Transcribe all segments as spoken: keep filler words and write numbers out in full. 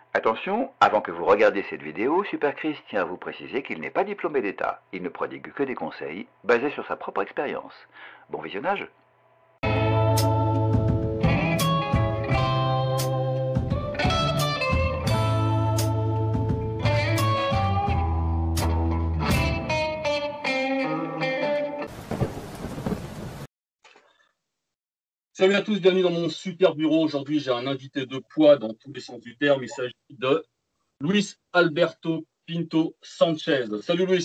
Attention, avant que vous regardiez cette vidéo, Super Chris tient à vous préciser qu'il n'est pas diplômé d'État. Il ne prodigue que des conseils basés sur sa propre expérience. Bon visionnage. Salut à tous, bienvenue dans mon super bureau. Aujourd'hui, j'ai un invité de poids dans tous les sens du terme. Il s'agit de Luis Alberto Pinto Sanchez. Salut Luis.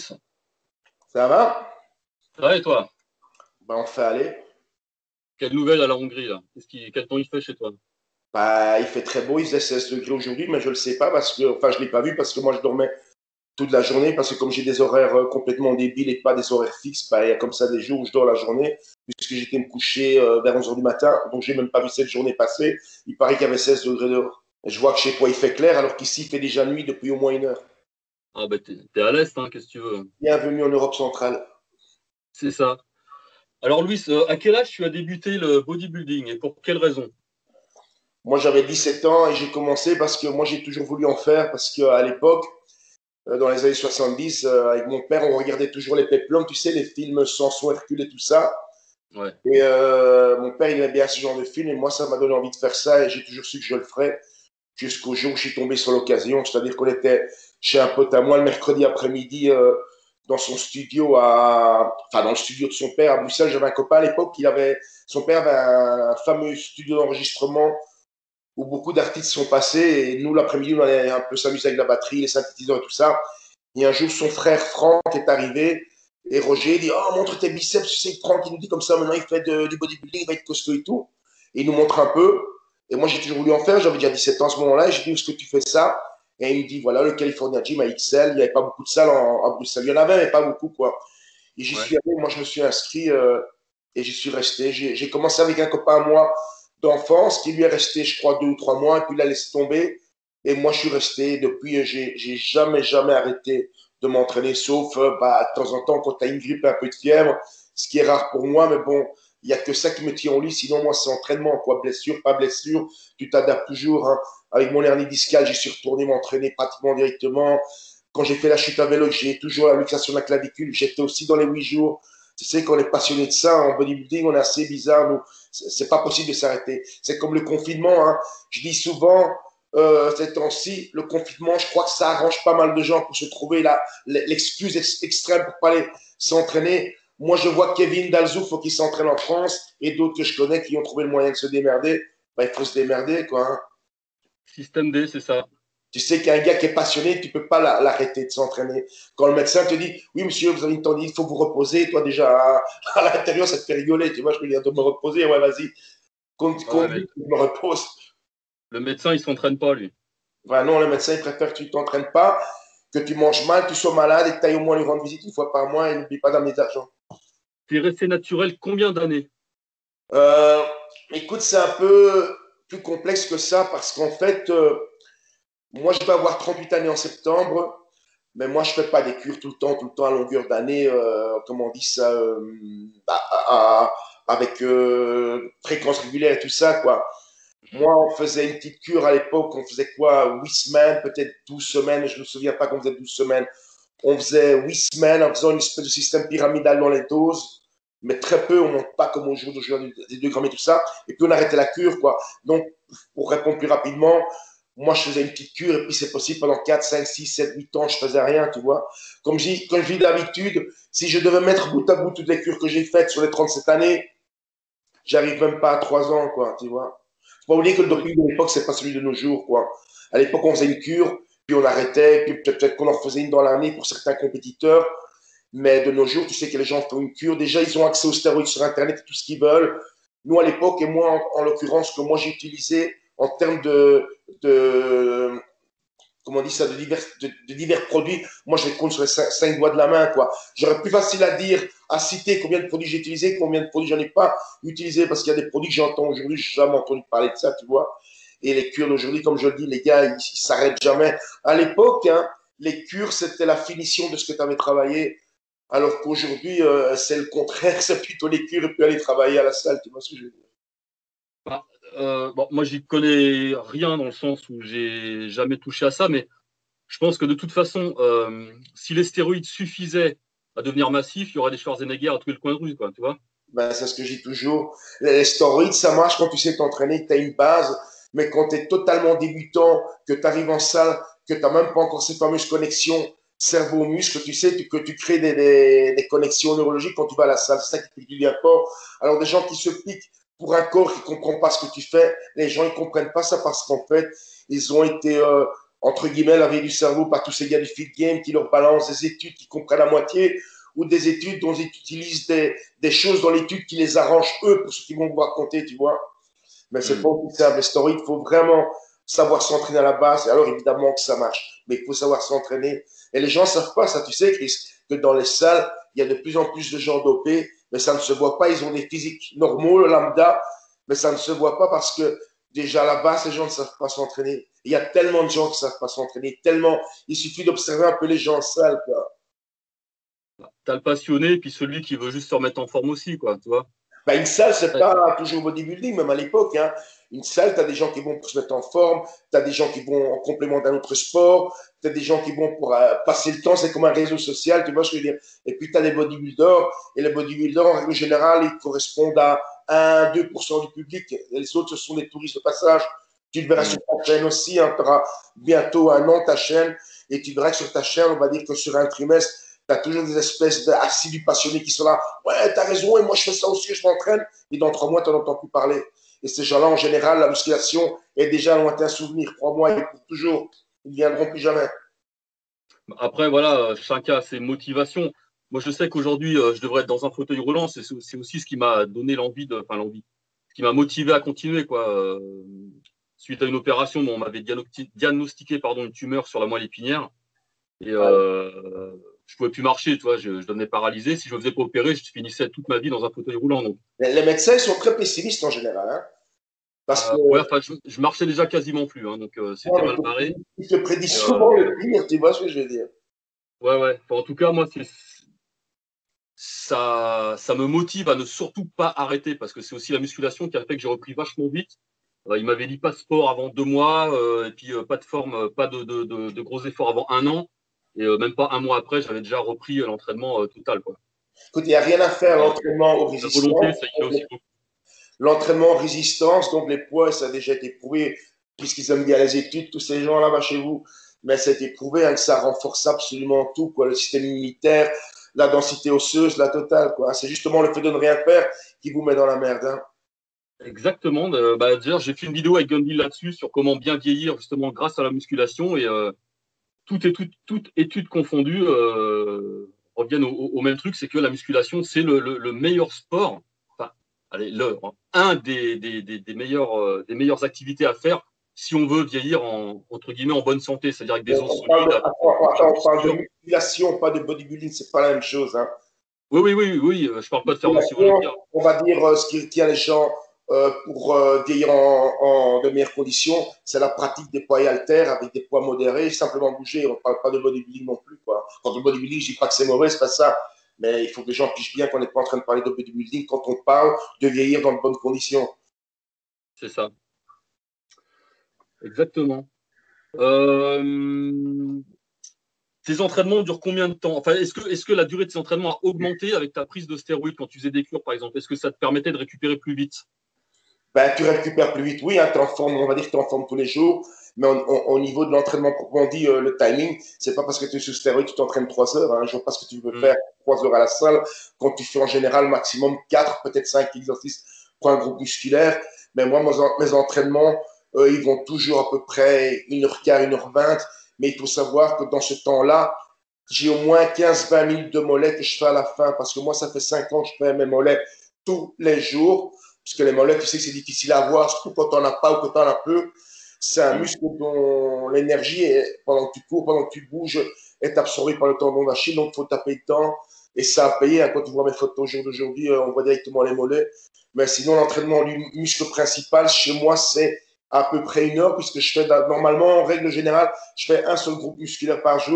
Ça va? Ça va et toi? Bah, on fait aller. Quelle nouvelle à la Hongrie là? Qu'est-ce qui, quel temps il fait chez toi? Bah, il fait très beau, il faisait seize degrés aujourd'hui, mais je le sais pas parce que, enfin, je l'ai pas vu parce que moi je dormais toute la journée parce que comme j'ai des horaires euh, complètement débiles et pas des horaires fixes, bah, il y a comme ça des jours où je dors la journée puisque j'étais me coucher euh, vers onze heures du matin, donc j'ai même pas vu cette journée passer. Il paraît qu'il y avait seize degrés dehors. Et je vois que chez toi il fait clair alors qu'ici il fait déjà nuit depuis au moins une heure. Ah bah t'es, t'es à l'est, hein, qu'est-ce que tu veux? Bienvenue en Europe centrale. C'est ça. Alors Luis, euh, à quel âge tu as débuté le bodybuilding et pour quelle raison? Moi j'avais dix-sept ans et j'ai commencé parce que moi j'ai toujours voulu en faire parce qu'à l'époque, euh, dans les années soixante-dix, euh, avec mon père, on regardait toujours les péplums, tu sais, les films Samson, Hercule et tout ça. Ouais. Et euh, mon père, il aimait bien ce genre de film, et moi, ça m'a donné envie de faire ça, et j'ai toujours su que je le ferais, jusqu'au jour où je suis tombé sur l'occasion. C'est-à-dire qu'on était chez un pote à moi le mercredi après-midi, euh, dans son studio, à, enfin, dans le studio de son père à Bruxelles. J'avais un copain à l'époque, il avait, son père avait un fameux studio d'enregistrement où beaucoup d'artistes sont passés, et nous, l'après-midi, on allait un peu s'amuser avec la batterie, les synthétiseurs et tout ça. Et un jour, son frère Franck est arrivé et Roger dit oh, montre tes biceps. Tu sais, Franck, il nous dit comme ça maintenant, il fait de, du bodybuilding, il va être costaud et tout. Et il nous montre un peu. Et moi, j'ai toujours voulu en faire. J'avais déjà dix-sept ans à ce moment-là. Et j'ai dit où est-ce que tu fais ça? Et il me dit voilà, le California Gym à X L. Il n'y avait pas beaucoup de salles en, en Bruxelles. Il y en avait, mais pas beaucoup, quoi. Et j'y Ouais. suis allé. Moi, je me suis inscrit euh, et j'y suis resté. J'ai, j'ai commencé avec un copain à moi d'enfance qui lui est resté, je crois, deux ou trois mois. Et puis, il a laissé tomber. Et moi, je suis resté. Depuis, j'ai, j'ai jamais, jamais arrêté de m'entraîner, sauf euh, bah, de temps en temps quand tu as une grippe et un peu de fièvre, ce qui est rare pour moi, mais bon, il n'y a que ça qui me tient au lit. Sinon, moi, c'est entraînement, quoi. Blessure, pas blessure, tu t'adaptes toujours. Hein. Avec mon hernie discale, j'y suis retourné m'entraîner pratiquement directement. Quand j'ai fait la chute à vélo, j'ai toujours la luxation de la clavicule, j'étais aussi dans les huit jours. Tu sais, quand on est passionné de ça, en bodybuilding, on est assez bizarre. Nous, c'est pas possible de s'arrêter. C'est comme le confinement. Hein. Je dis souvent, euh, ces temps-ci, le confinement, je crois que ça arrange pas mal de gens pour se trouver la, l'excuse ex extrême pour pas aller s'entraîner. Moi, je vois Kevin Dalzou, faut qu'il s'entraîne en France, et d'autres que je connais qui ont trouvé le moyen de se démerder. Ben, il faut se démerder, quoi. Hein. Système D, c'est ça. Tu sais qu'un gars qui est passionné, tu peux pas l'arrêter de s'entraîner. Quand le médecin te dit, oui, monsieur, vous avez une tendinite, il faut vous reposer, toi, déjà, à, à l'intérieur, ça te fait rigoler. Tu vois, je peux dire, de me reposer, ouais, vas-y, conduis, Ouais, mais je me repose. le médecin, il s'entraîne pas, lui. Enfin, non, le médecin, il préfère que tu t'entraînes pas, que tu manges mal, que tu sois malade et que tu ailles au moins lui rendre visite une fois par mois et n'oublie pas d'amener d'argent. T'es resté naturel combien d'années? Euh, écoute, c'est un peu plus complexe que ça parce qu'en fait, euh, moi, je vais avoir trente-huit années en septembre, mais moi, je fais pas des cures tout le temps, tout le temps à longueur d'année, euh, comment on dit ça, euh, à, à, à, avec euh, fréquence régulière et tout ça, quoi. Moi, on faisait une petite cure à l'époque, on faisait quoi, huit semaines, peut-être douze semaines, je ne me souviens pas qu'on faisait douze semaines. On faisait huit semaines en faisant une espèce de système pyramidal dans les doses, mais très peu, on ne monte pas comme aujourd'hui des deux grammes et tout ça. Et puis on arrêtait la cure, quoi. Donc, pour répondre plus rapidement, moi je faisais une petite cure et puis c'est possible pendant quatre, cinq, six, sept, huit ans, je faisais rien, tu vois. Comme je dis, comme je dis d'habitude, si je devais mettre bout à bout toutes les cures que j'ai faites sur les trente-sept années, j'arrive même pas à trois ans, quoi, tu vois. Faut pas oublier que le doping de l'époque, c'est pas celui de nos jours, quoi. À l'époque, on faisait une cure, puis on arrêtait, puis peut-être qu'on en refaisait une dans l'année pour certains compétiteurs. Mais de nos jours, tu sais que les gens font une cure. Déjà, ils ont accès aux stéroïdes sur Internet et tout ce qu'ils veulent. Nous, à l'époque, et moi, en, en l'occurrence, que moi j'ai utilisé en termes de, de comment on dit ça, de divers, de, de divers produits, moi je les compte sur les cinq, cinq doigts de la main, quoi. J'aurais plus facile à dire, à citer combien de produits j'ai utilisé, combien de produits j'en ai pas utilisé, parce qu'il y a des produits que j'entends aujourd'hui, je n'ai jamais entendu parler de ça, tu vois. Et les cures d'aujourd'hui, comme je le dis, les gars, ils, ils s'arrêtent jamais. À l'époque, hein, les cures, c'était la finition de ce que tu avais travaillé, alors qu'aujourd'hui, euh, c'est le contraire, c'est plutôt les cures et puis aller travailler à la salle, tu vois ce que je veux dire. Bah, euh, bon, moi, j'y connais rien dans le sens où j'ai jamais touché à ça, mais je pense que de toute façon, euh, si les stéroïdes suffisaient à devenir massifs, il y aurait des Schwarzenegger à tous les coins de rue, quoi, tu vois. Ben, c'est ce que je dis toujours. Les stéroïdes, ça marche quand tu sais t'entraîner, que tu as une base, mais quand tu es totalement débutant, que tu arrives en salle, que tu n'as même pas encore ces fameuses connexions cerveau-muscle, tu sais que tu crées des, des, des, connexions neurologiques quand tu vas à la salle. C'est ça qui fait du bien fort. Alors, des gens qui se piquent pour un corps qui ne comprend pas ce que tu fais, les gens ne comprennent pas ça parce qu'en fait, ils ont été, euh, entre guillemets, lavés du cerveau par tous ces gars du fit game qui leur balancent des études qui comprennent à moitié ou des études dont ils utilisent des, des choses dans l'étude qui les arrangent eux pour ce qu'ils vont vous raconter, tu vois. Mais c'est mm. pas aussi simple. Les stories, il faut vraiment savoir s'entraîner à la base. Et alors, évidemment que ça marche. Mais il faut savoir s'entraîner. Et les gens ne savent pas ça. Tu sais, Chris, que dans les salles, il y a de plus en plus de gens dopés, mais ça ne se voit pas. Ils ont des physiques normaux, le lambda, mais ça ne se voit pas parce que déjà à la base, les gens ne savent pas s'entraîner. Il y a tellement de gens qui ne savent pas s'entraîner, tellement. Il suffit d'observer un peu les gens en salle, quoi. T'as le passionné, et puis celui qui veut juste se remettre en forme aussi, quoi, tu vois. Ben, une salle, c'est pas toujours bodybuilding, même à l'époque. Hein. Une salle, tu as des gens qui vont pour se mettre en forme, tu as des gens qui vont en complément d'un autre sport, tu as des gens qui vont pour euh, passer le temps, c'est comme un réseau social, tu vois ce que je veux dire. Et puis, tu as les bodybuilders, et les bodybuilders, en règle générale, ils correspondent à un à deux pour cent du public. Et les autres, ce sont des touristes de passage. Tu le verras mmh. sur ta chaîne aussi, hein, tu auras bientôt un an ta chaîne, et tu verras que sur ta chaîne, on va dire que sur un trimestre, tu as toujours des espèces d'assidus passionnés qui sont là. Ouais, tu as raison, et moi je fais ça aussi, je m'entraîne. Et dans trois mois, tu n'en entends plus parler. Et ces gens-là, en général, la musculation est déjà un lointain souvenir. Crois-moi, et pour toujours, ils ne viendront plus jamais. Après, voilà, chacun a ses motivations. Moi, je sais qu'aujourd'hui, je devrais être dans un fauteuil roulant. C'est aussi ce qui m'a donné l'envie, de, enfin l'envie, ce qui m'a motivé à continuer, quoi. Suite à une opération, bon, on m'avait diagnostiqué pardon, une tumeur sur la moelle épinière. Et euh, je pouvais plus marcher, tu vois, je, je devenais paralysé. Si je ne me faisais pas opérer, je finissais toute ma vie dans un fauteuil roulant. Donc. Les, les médecins sont très pessimistes en général. Hein, parce euh, que ouais, enfin, je, je marchais déjà quasiment plus, hein, donc euh, c'était mal barré. Ils te prédisent souvent euh, le pire, tu vois ce que je veux dire. Ouais, ouais. Enfin, en tout cas, moi, c'est ça, ça me motive à ne surtout pas arrêter parce que c'est aussi la musculation qui a fait que j'ai repris vachement vite. Euh, il m'avait dit pas de sport avant deux mois euh, et puis euh, pas de forme, pas de, de, de, de gros efforts avant un an. Et euh, même pas un mois après, j'avais déjà repris l'entraînement euh, total, quoi. Écoute, il n'y a rien à faire, l'entraînement aux résistances. L'entraînement en résistance, donc les poids, ça a déjà été prouvé, puisqu'ils aiment bien les études, tous ces gens là-bas chez vous, mais ça a été prouvé hein, que ça renforce absolument tout, quoi, le système immunitaire, la densité osseuse, la totale, quoi. C'est justement le fait de ne rien faire qui vous met dans la merde. Hein. Exactement. Euh, bah, d'ailleurs, j'ai fait une vidéo avec Gundy là-dessus sur comment bien vieillir justement grâce à la musculation et euh, toutes études toute étude confondues euh, reviennent au, au, même truc, c'est que la musculation, c'est le, le, le meilleur sport, enfin, allez, le, un des, des, des, des, meilleurs, euh, des meilleures activités à faire si on veut vieillir en, entre guillemets, en bonne santé, c'est-à-dire avec des os solides. On, on parle de musculation, pas de bodybuilding, c'est pas la même chose. Hein. Oui, oui, oui, oui, je parle pas de faire aussi volontaire. On va dire euh, ce qui tient les gens euh, pour euh, vieillir en, en de meilleures conditions, c'est la pratique des poids et haltères avec des poids modérés, simplement bouger. On ne parle pas de bodybuilding non plus. Quoi. Quand le bodybuilding, je dis pas que c'est mauvais, c'est pas ça. Mais il faut que les gens pichent bien qu'on n'est pas en train de parler de bodybuilding quand on parle de vieillir dans de bonnes conditions. C'est ça. Exactement. Euh... Tes entraînements durent combien de temps? Enfin, est-ce que, est-ce que la durée de ces entraînements a augmenté avec ta prise de stéroïdes quand tu faisais des cures, par exemple? Est-ce que ça te permettait de récupérer plus vite? Ben, tu récupères plus vite, oui, hein, tu es en forme, on va dire que tu es en forme tous les jours, mais on, on, au niveau de l'entraînement, proprement dit, euh, le timing, c'est pas parce que tu es sous stéroïde que tu t'entraînes trois heures, hein, je vois pas ce que tu veux mmh. faire trois heures à la salle, quand tu fais en général maximum quatre, peut-être cinq exercices pour un groupe musculaire, mais moi, mes, mes entraînements, euh, ils vont toujours à peu près une heure quinze, une heure vingt, mais il faut savoir que dans ce temps-là, j'ai au moins quinze à vingt minutes de mollets que je fais à la fin, parce que moi, ça fait cinq ans que je fais mes mollets tous les jours, parce que les mollets, tu sais que c'est difficile à voir, surtout quand on n'en as pas ou quand on en as peu. C'est un muscle dont l'énergie, pendant que tu cours, pendant que tu bouges, est absorbée par le tendon d'Achille, donc il faut taper le temps. Et ça a payé, hein, quand tu vois mes photos au jour d'aujourd'hui, on voit directement les mollets. Mais sinon, l'entraînement du muscle principal, chez moi, c'est à peu près une heure, puisque je fais, normalement, en règle générale, je fais un seul groupe musculaire par jour.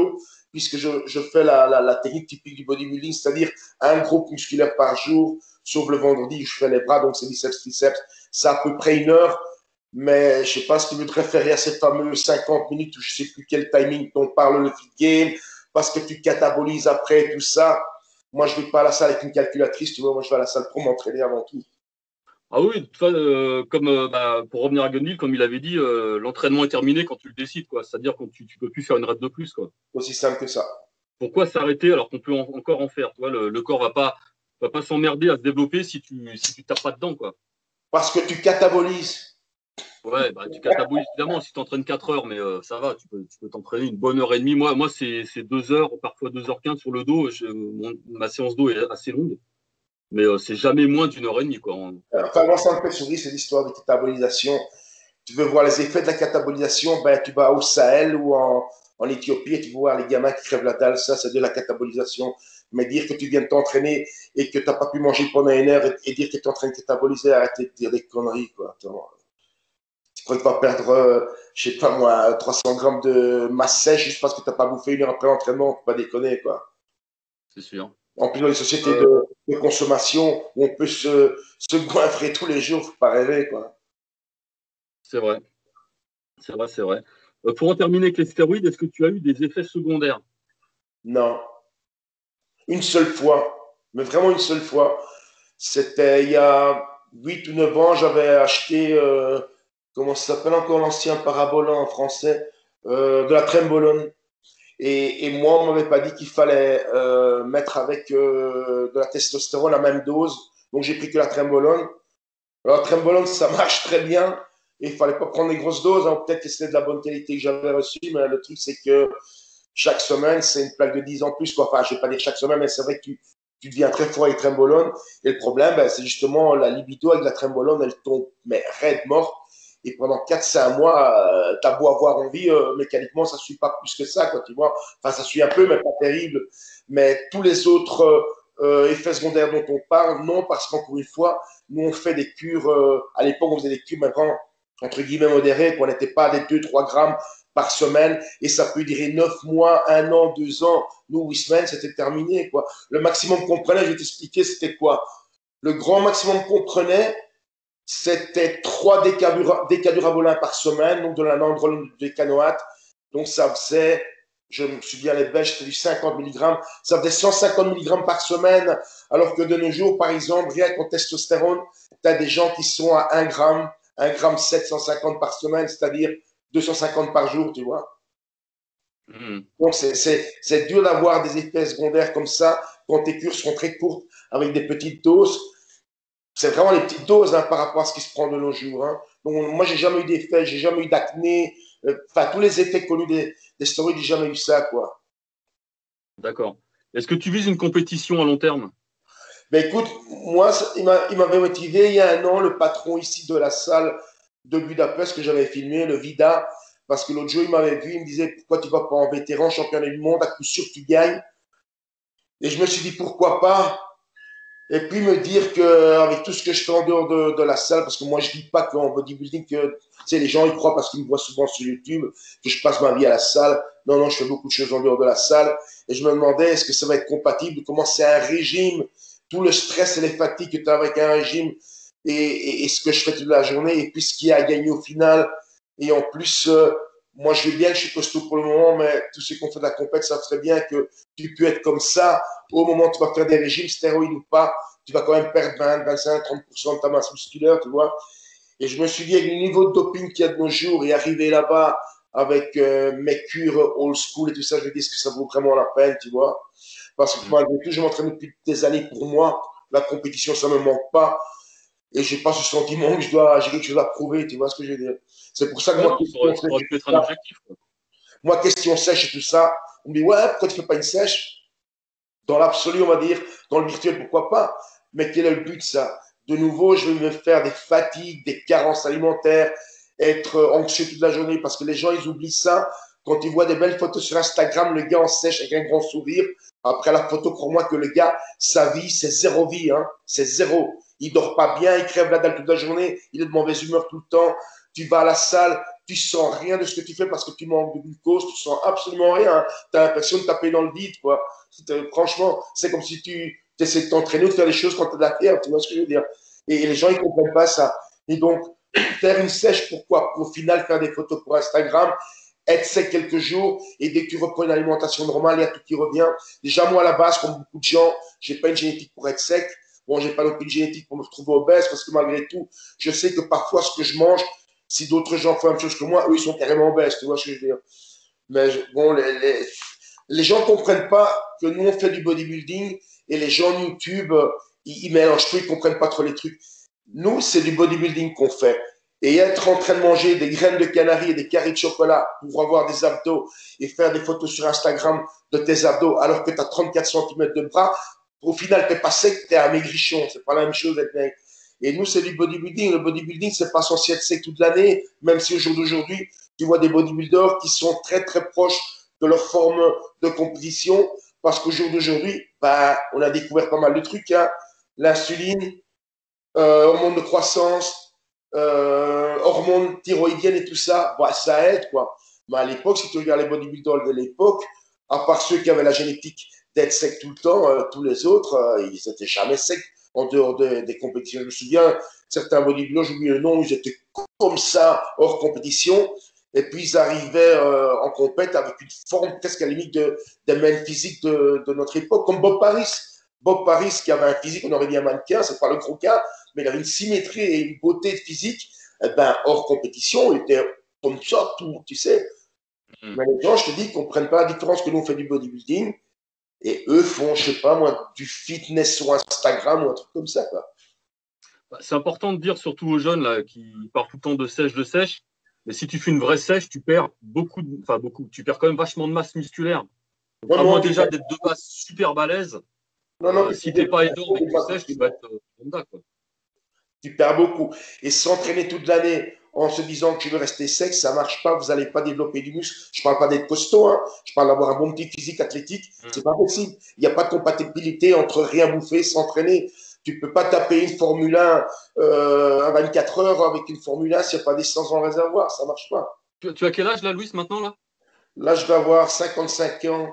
puisque je, je fais la, la, la technique typique du bodybuilding, c'est-à-dire un groupe musculaire par jour, sauf le vendredi où je fais les bras, donc c'est biceps, triceps, c'est à peu près une heure. Mais je ne sais pas si tu veux te référer à ces fameux cinquante minutes où je ne sais plus quel timing dont parle le feed game, parce que tu catabolises après tout ça. Moi, je ne vais pas à la salle avec une calculatrice, tu vois, moi je vais à la salle pour m'entraîner avant tout. Ah oui, de toute façon, euh, comme euh, bah, pour revenir à Gunville, comme il avait dit, euh, l'entraînement est terminé quand tu le décides, quoi. C'est-à-dire quand tu, tu peux plus faire une rep de plus, quoi. Aussi simple que ça. Pourquoi s'arrêter alors qu'on peut en, encore en faire, tu vois, le, le corps va pas va pas s'emmerder à se développer si tu si tu tapes pas dedans, quoi. Parce que tu catabolises. Ouais, bah tu catabolises évidemment si tu entraînes quatre heures, mais euh, ça va, tu peux tu peux t'entraîner une bonne heure et demie. Moi moi c'est c'est deux heures, parfois deux heures quinze sur le dos. Je, mon, ma séance d'eau est assez longue, mais euh, c'est jamais moins d'une heure et demie, quoi. En- Enfin, moi, ça me fait sourire, c'est l'histoire de catabolisation. Tu veux voir les effets de la catabolisation, ben, tu vas au Sahel ou en, en Éthiopie et tu vois les gamins qui crèvent la dalle, ça, c'est de la catabolisation. Mais dire que tu viens de t'entraîner et que tu n'as pas pu manger pendant une heure et, et dire que tu es en train de cataboliser, arrêtez de dire des conneries, quoi. Attends. Tu crois que tu vas perdre, euh, je sais pas moi, trois cents grammes de masse sèche juste parce que tu n'as pas bouffé une heure après l'entraînement, faut pas déconner, quoi. C'est sûr. En plus, dans les sociétés Euh, de, de consommation où on peut se, se goinfrer tous les jours, faut pas rêver, quoi. c'est vrai, c'est vrai, c'est vrai. Euh, pour en terminer avec les stéroïdes, est-ce que tu as eu des effets secondaires? Non. Une seule fois, mais vraiment une seule fois. C'était il y a huit ou neuf ans, j'avais acheté, euh, comment ça s'appelle encore l'ancien parabolant en français, euh, de la trembolone. Et, et moi, on ne m'avait pas dit qu'il fallait euh, mettre avec euh, de la testostérone la même dose. Donc, j'ai pris que la trembolone. Alors, la trembolone, ça marche très bien. Et il ne fallait pas prendre des grosses doses. Hein. Peut-être que c'était de la bonne qualité que j'avais reçue, mais le truc, c'est que chaque semaine, c'est une plaque de dix ans de plus. Quoi. Enfin, je ne vais pas dire chaque semaine, mais c'est vrai que tu, tu deviens très fort avec trembolone. Et le problème, ben, c'est justement la libido avec la trembolone, elle tombe mais raide morte. Et pendant quatre cinq mois, euh, tu as beau avoir envie, euh, mécaniquement, ça ne suit pas plus que ça, quoi, tu vois. Enfin, ça suit un peu, mais pas terrible. Mais tous les autres euh, effets secondaires dont on parle, non, parce qu'encore une fois, nous, on fait des cures, euh, à l'époque, on faisait des cures maintenant, entre guillemets, modérées, qu'on n'était pas à des deux trois grammes par semaine, et ça peut durer neuf mois, un an, deux ans. Nous, huit semaines, c'était terminé, quoi. Le maximum qu'on prenait, je vais t'expliquer, c'était quoi? Le grand maximum qu'on prenait, c'était trois décadurabolins par semaine, donc de la nandrolone décanoate. Donc ça faisait, je me souviens les Belges, c'était du cinquante milligrammes. Ça faisait cent cinquante milligrammes par semaine, alors que de nos jours, par exemple, rien qu'en testostérone, tu as des gens qui sont à un gramme, un gramme sept cent cinquante par semaine, c'est-à-dire deux cent cinquante par jour, tu vois. mmh. Donc c'est dur d'avoir des effets secondaires comme ça quand tes cures sont très courtes avec des petites doses. C'est vraiment les petites doses hein, par rapport à ce qui se prend de nos jours. Hein. Donc, moi, j'ai jamais eu d'effet, j'ai jamais eu d'acné. Enfin, euh, tous les effets connus des, des stéroïdes, j'ai jamais eu ça, quoi. D'accord. Est-ce que tu vises une compétition à long terme? Ben écoute, moi, il m'avait motivé il y a un an, le patron ici de la salle de Budapest que j'avais filmé, le Vida, parce que l'autre jour, il m'avait vu, il me disait pourquoi tu vas pas en vétéran, championnat du monde, à coup sûr tu gagnes. Et je me suis dit pourquoi pas. Et puis me dire qu'avec tout ce que je fais en dehors de, de la salle, parce que moi je dis pas qu'en bodybuilding, que tu sais, les gens ils croient parce qu'ils me voient souvent sur YouTube que je passe ma vie à la salle. Non, non, je fais beaucoup de choses en dehors de la salle. Et je me demandais est-ce que ça va être compatible de commencer un régime, tout le stress et les fatigues que tu as avec un régime et, et, et ce que je fais toute la journée et puis ce qu'il y a à gagner au final. Et en plus, euh, moi je vais bien, je suis costaud pour le moment, mais tous ceux qui ont fait de la compète savent très bien que tu peux être comme ça au moment où tu vas faire des régimes, stéroïdes ou pas, tu vas quand même perdre vingt, vingt-cinq, trente pour cent de ta masse musculaire, tu vois. Et je me suis dit, avec le niveau de doping qu'il y a de nos jours et arriver là-bas avec euh, mes cures old school et tout ça, je me dis, est-ce que ça vaut vraiment la peine, tu vois. Parce que malgré tout, je m'entraîne depuis des années pour moi. La compétition, ça ne me manque pas. Et je n'ai pas ce sentiment que je dois, j'ai quelque chose à prouver, tu vois ce que je veux dire. C'est pour ça que Ouais, moi, non, ça aurait, ça aurait pu être un objectif, quoi. moi, question sèche et tout ça, on me dit, ouais, pourquoi tu ne fais pas une sèche? Dans l'absolu, on va dire, dans le virtuel, pourquoi pas? Mais quel est le but de ça? De nouveau, je vais me faire des fatigues, des carences alimentaires, être anxieux toute la journée parce que les gens, ils oublient ça. Quand ils voient des belles photos sur Instagram, le gars en sèche avec un grand sourire. Après la photo, crois-moi que le gars, sa vie, c'est zéro vie. Hein. C'est zéro. Il dort pas bien, il crève la dalle toute la journée, il est de mauvaise humeur tout le temps. tu vas à la salle, tu sens rien de ce que tu fais parce que tu manques de glucose, tu sens absolument rien. Tu as l'impression de taper dans le vide, quoi. Franchement, c'est comme si tu essaies de t'entraîner ou de faire des choses quand tu as de la fièvre, tu vois ce que je veux dire. Et, et les gens, ils ne comprennent pas ça. Et donc, faire une sèche, pourquoi? Pour au final faire des photos pour Instagram, être sec quelques jours, et dès que tu reprends une alimentation normale, il y a tout qui revient. Déjà, moi, à la base, comme beaucoup de gens, j'ai pas une génétique pour être sec. Bon, j'ai pas non plus une génétique pour me retrouver obèse, parce que malgré tout, je sais que parfois, ce que je mange, si d'autres gens font la même chose que moi, eux, ils sont carrément obèses, tu vois ce que je veux dire. Mais bon, les, les, les gens ne comprennent pas que nous, on fait du bodybuilding, et les gens YouTube, ils, ils mélangent tout, ils ne comprennent pas trop les trucs. Nous, c'est du bodybuilding qu'on fait. Et être en train de manger des graines de canari et des caries de chocolat pour avoir des abdos et faire des photos sur Instagram de tes abdos alors que tu as trente-quatre centimètres de bras, au final, tu n'es pas sec, tu es un maigrichon. C'est pas la même chose d'être maigre. Et nous, c'est du bodybuilding. Le bodybuilding, c'est pas censé être sec toute l'année, même si au jour d'aujourd'hui, tu vois des bodybuilders qui sont très, très proches de leur forme de compétition parce qu'au jour d'aujourd'hui, bah, on a découvert pas mal de trucs. Hein. L'insuline, euh, hormones de croissance, euh, hormones thyroïdiennes et tout ça, bah, ça aide, quoi. Mais à l'époque, si tu regardes les bodybuilders de l'époque, à part ceux qui avaient la génétique d'être secs tout le temps, euh, tous les autres, euh, ils n'étaient jamais secs en dehors de, des compétitions. Je me souviens, certains bodybuilders, j'oublie le nom, ils étaient comme ça, hors compétition, et puis ils arrivaient euh, en compète avec une forme presque à la limite de, des mêmes physiques de, de notre époque, comme Bob Paris. Bob Paris, qui avait un physique, on aurait dit un mannequin, c'est pas le gros cas, mais il avait une symétrie et une beauté de physique, eh ben, hors compétition, il était comme ça, tout, tu sais. Mm. Mais les gens, je te dis, ne comprennent pas la différence que nous, on fait du bodybuilding, et eux font, je sais pas moi, du fitness sur Instagram ou un truc comme ça, quoi. C'est important de dire, surtout aux jeunes là, qui parlent tout le temps de sèche, de sèche, mais si tu fais une vraie sèche, tu perds beaucoup, de, enfin beaucoup, tu perds quand même vachement de masse musculaire. Donc, non, à moins déjà d'être de base super balèze, non, non, euh, si tu n'es pas énorme et que tu sèches, tu vas être lambda, quoi. Tu perds beaucoup. Et s'entraîner toute l'année en se disant que tu veux rester sec, ça ne marche pas, vous n'allez pas développer du muscle. Je ne parle pas d'être costaud, hein. Je parle d'avoir un bon petit physique athlétique. Mmh. C'est pas possible. Il n'y a pas de compatibilité entre rien bouffer, s'entraîner. Tu ne peux pas taper une Formule un euh, à vingt-quatre heures avec une Formule un s'il n'y a pas d'essence en réservoir. Ça ne marche pas. Tu, tu as quel âge là, Louis, maintenant là? Là, je vais avoir cinquante-cinq ans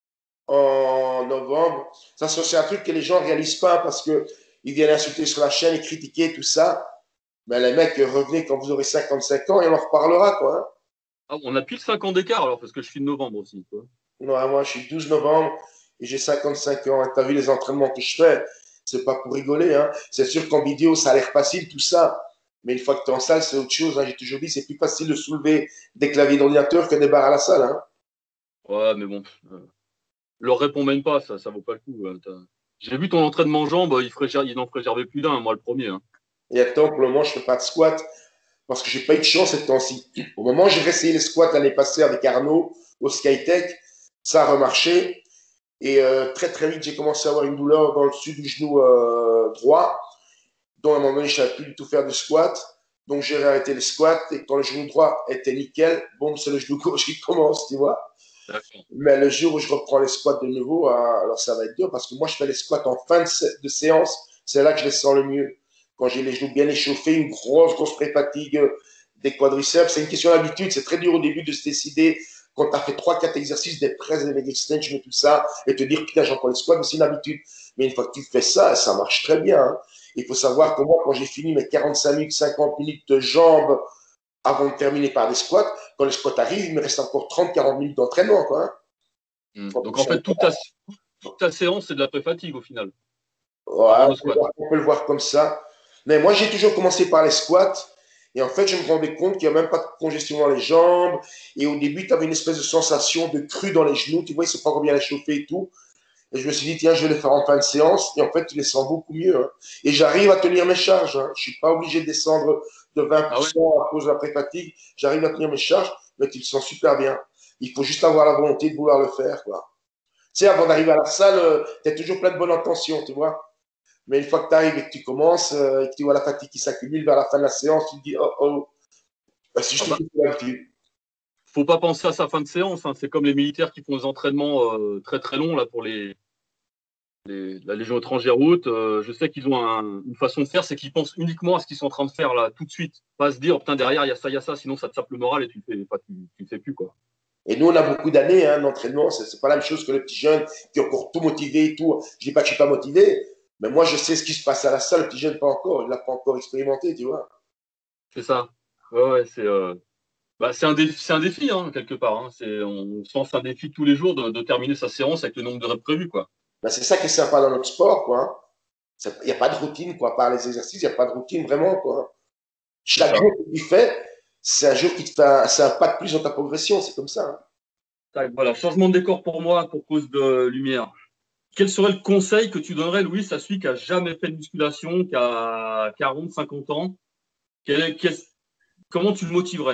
en novembre. Ça, c'est un truc que les gens ne réalisent pas parce qu'ils viennent insulter sur la chaîne et critiquer tout ça. Mais les mecs, revenez quand vous aurez cinquante-cinq ans et on en reparlera, quoi. Hein. Ah, on a pile cinq ans d'écart alors, parce que je suis de novembre aussi, quoi. Non, moi, je suis douze novembre et j'ai cinquante-cinq ans. Tu as vu les entraînements que je fais? C'est pas pour rigoler. Hein. C'est sûr qu'en vidéo, ça a l'air facile, tout ça. Mais une fois que tu es en salle, c'est autre chose. Hein. J'ai toujours dit, c'est plus facile de soulever des claviers d'ordinateur que des barres à la salle. Hein. Ouais, mais bon. Euh, leur réponds même pas, ça, ça vaut pas le coup. Hein. J'ai vu ton entraînement jambes, il, ferait, il en ferait gerber plus d'un, moi le premier. Hein. Et attends, pour le moment, je fais pas de squat parce que j'ai pas eu de chance cette temps-ci. Au moment où j'ai essayé les squats l'année passée avec Arnaud au Skytech, ça a remarché. Et euh, très très vite, j'ai commencé à avoir une douleur dans le dessus du genou euh, droit. Donc à un moment donné, je ne savais plus du tout faire de squat. Donc j'ai arrêté le squat et quand le genou droit était nickel, bon, c'est le genou gauche qui commence, tu vois. Mais le jour où je reprends les squats de nouveau, alors ça va être dur parce que moi, je fais les squats en fin de, sé de séance. C'est là que je les sens le mieux. Quand j'ai les genoux bien échauffés, une grosse, grosse pré-fatigue des quadriceps. C'est une question d'habitude. C'est très dur au début de se décider quand tu as fait trois quatre exercices, des presses, des leg extensions et tout ça, et te dire, putain, j'entends les squats, mais c'est une habitude. Mais une fois que tu fais ça, ça marche très bien. Hein. Il faut savoir que moi, quand j'ai fini mes quarante-cinq minutes, cinquante minutes de jambes avant de terminer par des squats, quand les squats arrivent, il me reste encore trente à quarante minutes d'entraînement. Quoi, hein. Mmh. Donc en fait, toute ta, toute ta séance, c'est de la pré-fatigue au final. Ouais, on peut, voir, on peut le voir comme ça. Mais moi, j'ai toujours commencé par les squats. Et en fait, je me rendais compte qu'il n'y a même pas de congestion dans les jambes. Et au début, tu avais une espèce de sensation de cru dans les genoux. Tu vois, ils ne sont pas bien réchauffés et tout. Et je me suis dit, tiens, je vais les faire en fin de séance. Et en fait, tu les sens beaucoup mieux. Hein. Et j'arrive à tenir mes charges. Hein. Je ne suis pas obligé de descendre de vingt pour cent ah ouais. à cause de la pré-fatigue. J'arrive à tenir mes charges, mais tu le sens super bien. Il faut juste avoir la volonté de vouloir le faire. Quoi. Tu sais, avant d'arriver à la salle, tu es toujours plein de bonnes intentions, tu vois. Mais une fois que tu arrives et que tu commences euh, et que tu vois la fatigue qui s'accumule vers la fin de la séance, tu te dis, oh, oh, bah, si je te dis l'habitude. Faut pas penser à sa fin de séance. Hein. C'est comme les militaires qui font des entraînements euh, très très longs là pour les les, la Légion étrangère haute, euh, je sais qu'ils ont un, une façon de faire, c'est qu'ils pensent uniquement à ce qu'ils sont en train de faire là, tout de suite. Pas se dire, oh, putain, derrière, il y a ça, il y a ça, sinon ça te sape le moral et tu ne fais, enfin, tu, tu fais plus, quoi. Et nous, on a beaucoup d'années hein, d'entraînement. C'est c'est pas la même chose que le petit jeune qui est encore tout motivé et tout. Je dis pas que je suis pas motivé, mais moi, je sais ce qui se passe à la salle. Le petit jeune, pas encore. Il l'a pas encore expérimenté, tu vois. C'est ça. Ouais, ouais, c'est euh, bah, c'est un, défi, c'est un défi, hein, quelque part. Hein. C'est, on se lance un défi tous les jours de, de terminer sa séance avec le nombre de reps prévus, quoi. Ben, c'est ça qui est sympa dans notre sport, quoi. Il n'y a pas de routine, quoi. Par les exercices, il n'y a pas de routine vraiment, quoi. C'est Chaque ça. jour que tu fais, c'est un jour qui te fait un, c'est un pas de plus dans ta progression. C'est comme ça. Hein. Tac, voilà, changement de décor pour moi pour cause de lumière. Quel serait le conseil que tu donnerais, Louis, à celui qui a jamais fait de musculation, qui a quarante, cinquante ans? Quel, quel, comment tu le motiverais?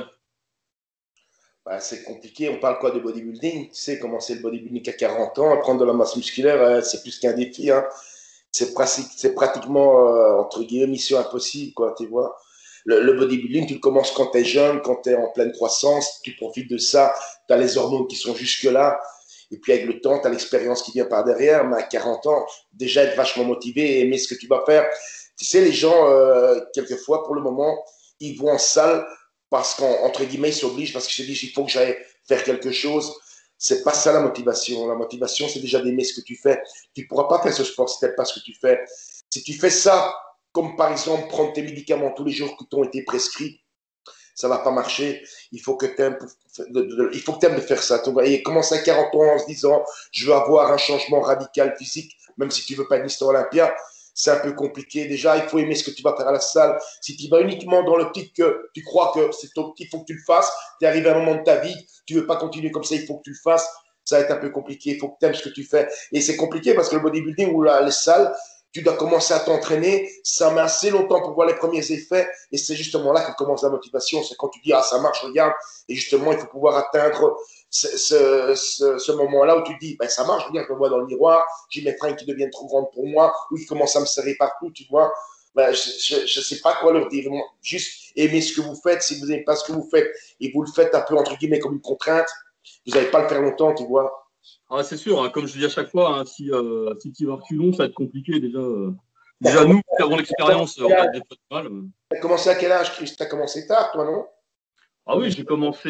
Ben, c'est compliqué. On parle quoi de bodybuilding? Tu sais, commencer le bodybuilding à quarante ans, prendre de la masse musculaire, euh, c'est plus qu'un défi. Hein. C'est pratique, c'est pratiquement, euh, entre guillemets, mission impossible, quoi, tu vois. Le, le bodybuilding, tu le commences quand tu es jeune, quand tu es en pleine croissance, tu profites de ça, tu as les hormones qui sont jusque-là, et puis avec le temps, tu as l'expérience qui vient par derrière, mais à quarante ans, déjà être vachement motivé et aimer ce que tu vas faire. Tu sais, les gens, euh, quelquefois, pour le moment, ils vont en salle parce qu'entre guillemets, ils s'obligent, parce qu'ils se disent, il faut que j'aille faire quelque chose. C'est pas ça la motivation. La motivation, c'est déjà d'aimer ce que tu fais. Tu ne pourras pas faire ce sport si tu n'aimes pas ce que tu fais. Si tu fais ça, comme par exemple prendre tes médicaments tous les jours qui t'ont été prescrits, ça ne va pas marcher. Il faut que tu aimes de, de, il faut que tu aimes de faire ça. Et commence à quarante ans en se disant, je veux avoir un changement radical physique, même si tu ne veux pas être Mister Olympia. C'est un peu compliqué. Déjà, il faut aimer ce que tu vas faire à la salle. Si tu vas uniquement dans l'optique que tu crois que c'est ton petit, il faut que tu le fasses, tu es arrivé à un moment de ta vie, tu ne veux pas continuer comme ça, il faut que tu le fasses. Ça va être un peu compliqué. Il faut que tu aimes ce que tu fais. Et c'est compliqué parce que le bodybuilding ou la, les salles, tu dois commencer à t'entraîner. Ça met assez longtemps pour voir les premiers effets. Et c'est justement là que commence la motivation. C'est quand tu dis, ah, ça marche, regarde. Et justement, il faut pouvoir atteindre ce, ce, ce, ce moment-là où tu dis, ben, ça marche, regarde, je me vois dans le miroir, j'ai mes fringues qui deviennent trop grandes pour moi, ou ils commencent à me serrer partout, tu vois. Ben, je ne sais pas quoi leur dire. Juste aimer ce que vous faites. Si vous n'aimez pas ce que vous faites et vous le faites un peu, entre guillemets, comme une contrainte, vous n'allez pas le faire longtemps, tu vois. Ah, c'est sûr, hein, comme je dis à chaque fois, hein, si, euh, si tu vas reculons, ça va être compliqué déjà. Euh, déjà, nous qui avons l'expérience, on a des fois de mal. Tu as commencé à quel âge, Chris? Tu as commencé tard, toi, non? Ah oui, j'ai commencé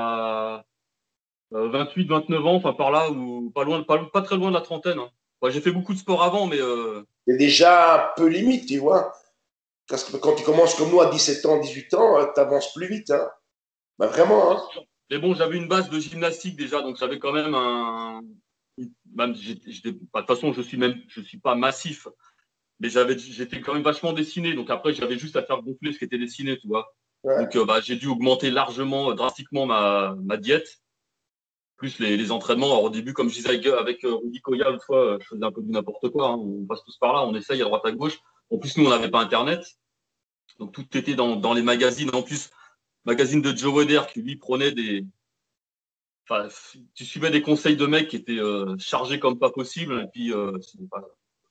à vingt-huit, vingt-neuf ans, enfin par là, ou pas loin, pas, pas très loin de la trentaine. Hein. Ouais, j'ai fait beaucoup de sport avant, mais euh... c'est déjà un peu limite, tu vois. Parce que quand tu commences comme nous à dix-sept ans, dix-huit ans, tu avances plus vite. Hein. Ben, vraiment. Hein. Mais bon, j'avais une base de gymnastique déjà, donc j'avais quand même un. Même, j'étais, j'étais... Bah, de toute façon, je suis même, je suis pas massif, mais j'avais, j'étais quand même vachement dessiné. Donc après, j'avais juste à faire gonfler ce qui était dessiné, tu vois. Ouais. Donc euh, bah, j'ai dû augmenter largement, drastiquement ma, ma diète, plus les, les entraînements. Alors, au début, comme je disais avec, avec euh, Rudy Koya, l'autre fois, je faisais un peu du n'importe quoi. Hein. On passe tous par là, on essaye à droite à gauche. En plus, nous, on n'avait pas Internet. Donc tout était dans, dans les magazines. En plus, magazine de Joe Weider qui lui prenait des. Enfin, tu suivais des conseils de mecs qui étaient euh, chargés comme pas possible, et puis euh, pas,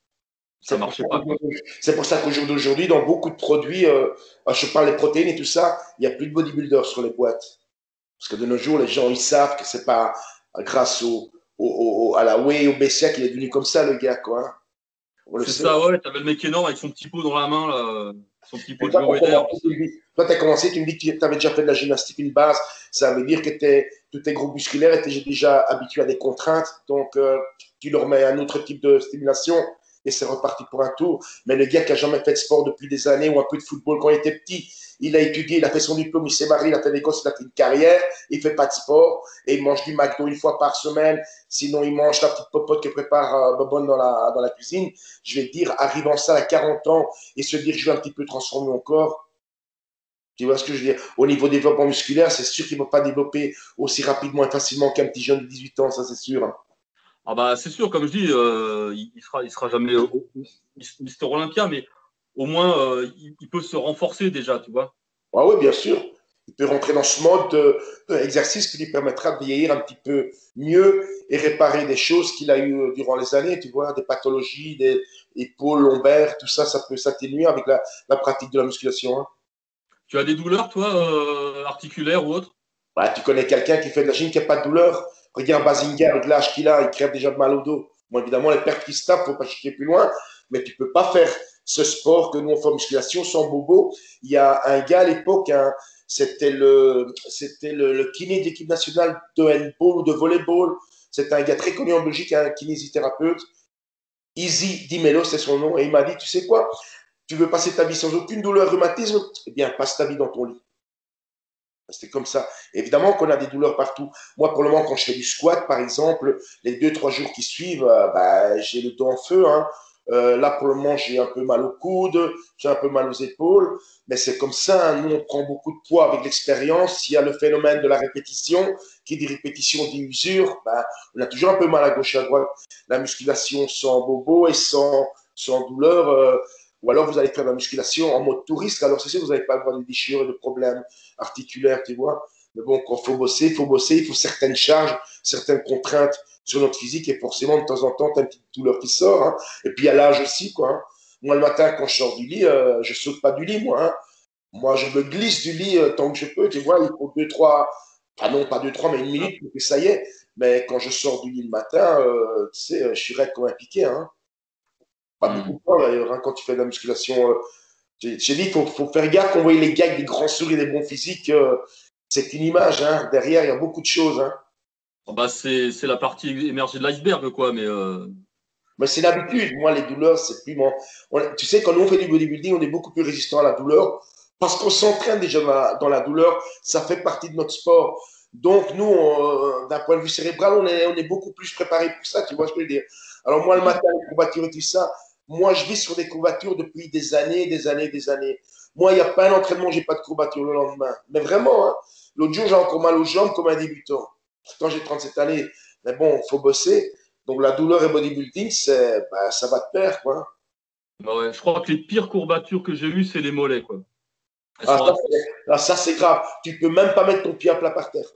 ça c'est marchait pour pas. Quoi. C'est pour ça qu'aujourd'hui, dans beaucoup de produits, euh, je parle des protéines et tout ça, il n'y a plus de bodybuilders sur les boîtes. Parce que de nos jours, les gens, ils savent que c'est pas grâce au, au, au, à la whey, au B C A qu'il est devenu comme ça, le gars, quoi. C'est ça, ouais. T'avais le mec énorme avec son petit pot dans la main, là, son petit pot de Joe Weider. Toi, tu as commencé, tu me dis que tu avais déjà fait de la gymnastique, une base. Ça veut dire que t'es, tous tes groupes musculaires étaient déjà habitués à des contraintes. Donc, euh, tu leur mets un autre type de stimulation et c'est reparti pour un tour. Mais le gars qui a jamais fait de sport depuis des années ou un peu de football quand il était petit, il a étudié, il a fait son diplôme, il s'est marié, il a fait des gosses, il a fait une carrière, il fait pas de sport et il mange du McDo une fois par semaine. Sinon, il mange la petite popote que prépare euh, Bobonne dans la, dans la cuisine. Je vais te dire, arrivant ça à quarante ans et se dire, je vais un petit peu transformer mon corps. Tu vois ce que je veux dire? Au niveau développement musculaire, c'est sûr qu'il ne va pas développer aussi rapidement et facilement qu'un petit jeune de dix-huit ans, ça c'est sûr. Ah bah c'est sûr, comme je dis, euh, il, il sera, il sera jamais Mister Olympia, mais au moins euh, il, il peut se renforcer déjà, tu vois. Ah oui, bien sûr. Il peut rentrer dans ce mode d'exercice qui lui permettra de vieillir un petit peu mieux et réparer des choses qu'il a eues durant les années, tu vois, des pathologies, des épaules, lombaires, tout ça, ça peut s'atténuer avec la, la pratique de la musculation. Hein. Tu as des douleurs, toi, euh, articulaires ou autres? Bah, tu connais quelqu'un qui fait de la gym qui n'a pas de douleur. Regarde Bazinga avec l'âge qu'il a, il crève déjà de mal au dos. Bon, évidemment, les pertes qui se tapent, il ne faut pas chier plus loin, mais tu ne peux pas faire ce sport que nous on fait en musculation sans bobo. Il y a un gars à l'époque, hein, c'était le, c'était le, le kiné d'équipe nationale de handball ou de volleyball. C'est un gars très connu en Belgique, un kinésithérapeute. Easy Dimelo, c'est son nom. Et il m'a dit, tu sais quoi, tu veux passer ta vie sans aucune douleur, rhumatisme? Eh bien, passe ta vie dans ton lit. C'était comme ça. Évidemment qu'on a des douleurs partout. Moi, pour le moment, quand je fais du squat, par exemple, les deux, trois jours qui suivent, euh, bah, j'ai le dos en feu. Hein. Euh, là, pour le moment, j'ai un peu mal au coude, j'ai un peu mal aux épaules. Mais c'est comme ça. Hein. Nous, on prend beaucoup de poids avec l'expérience. Il y a le phénomène de la répétition. Qui dit répétition dit usure. Bah, on a toujours un peu mal à gauche et à droite. La musculation sans bobo et sans, sans douleur. Euh, ou alors, vous allez faire de la musculation en mode touriste. Alors, c'est sûr, vous n'allez pas avoir de déchirures, de problèmes articulaire, tu vois. Mais bon, quand il faut bosser, il faut bosser, il faut certaines charges, certaines contraintes sur notre physique et forcément, de temps en temps, tu as une petite douleur qui sort. Hein. Et puis, il y a l'âge aussi, quoi. Hein. Moi, le matin, quand je sors du lit, euh, je saute pas du lit, moi. Hein. Moi, je me glisse du lit euh, tant que je peux, tu vois. Il faut deux, trois, ah non, pas deux, trois, mais une minute, et ça y est. Mais quand je sors du lit le matin, euh, tu sais, je suis raide comme un piqué. Hein. Pas Mm. beaucoup de temps, d'ailleurs, hein, quand tu fais de la musculation. Euh, j'ai dit, il faut, faut faire gaffe qu'on voit les gars avec des grands sourires, des bons physiques. Euh, c'est une image, hein. Derrière, il y a beaucoup de choses. Hein. Oh, bah, c'est la partie émergée de l'iceberg, quoi. Mais euh... Mais c'est l'habitude. Moi, les douleurs, c'est plus mon. On, tu sais, quand nous on fait du bodybuilding, on est beaucoup plus résistant à la douleur parce qu'on s'entraîne déjà dans la, dans la douleur. Ça fait partie de notre sport. Donc, nous, euh, d'un point de vue cérébral, on est, on est beaucoup plus préparé pour ça. Tu vois ce que je veux dire? Alors, moi, le matin, les courbatures et tout ça, moi, je vis sur des courbatures depuis des années, des années, des années. Moi, il n'y a pas un entraînement, j'ai pas de courbature le lendemain. Mais vraiment, hein, l'autre jour, j'ai encore mal aux jambes comme un débutant. Pourtant, j'ai trente-sept années. Mais bon, il faut bosser. Donc, la douleur et bodybuilding, c'est, bah, ça va de pair, quoi. bah ouais, je crois que les pires courbatures que j'ai eues, c'est les mollets, quoi. Ah, ça, ah, ça, c'est grave. Tu peux même pas mettre ton pied à plat par terre.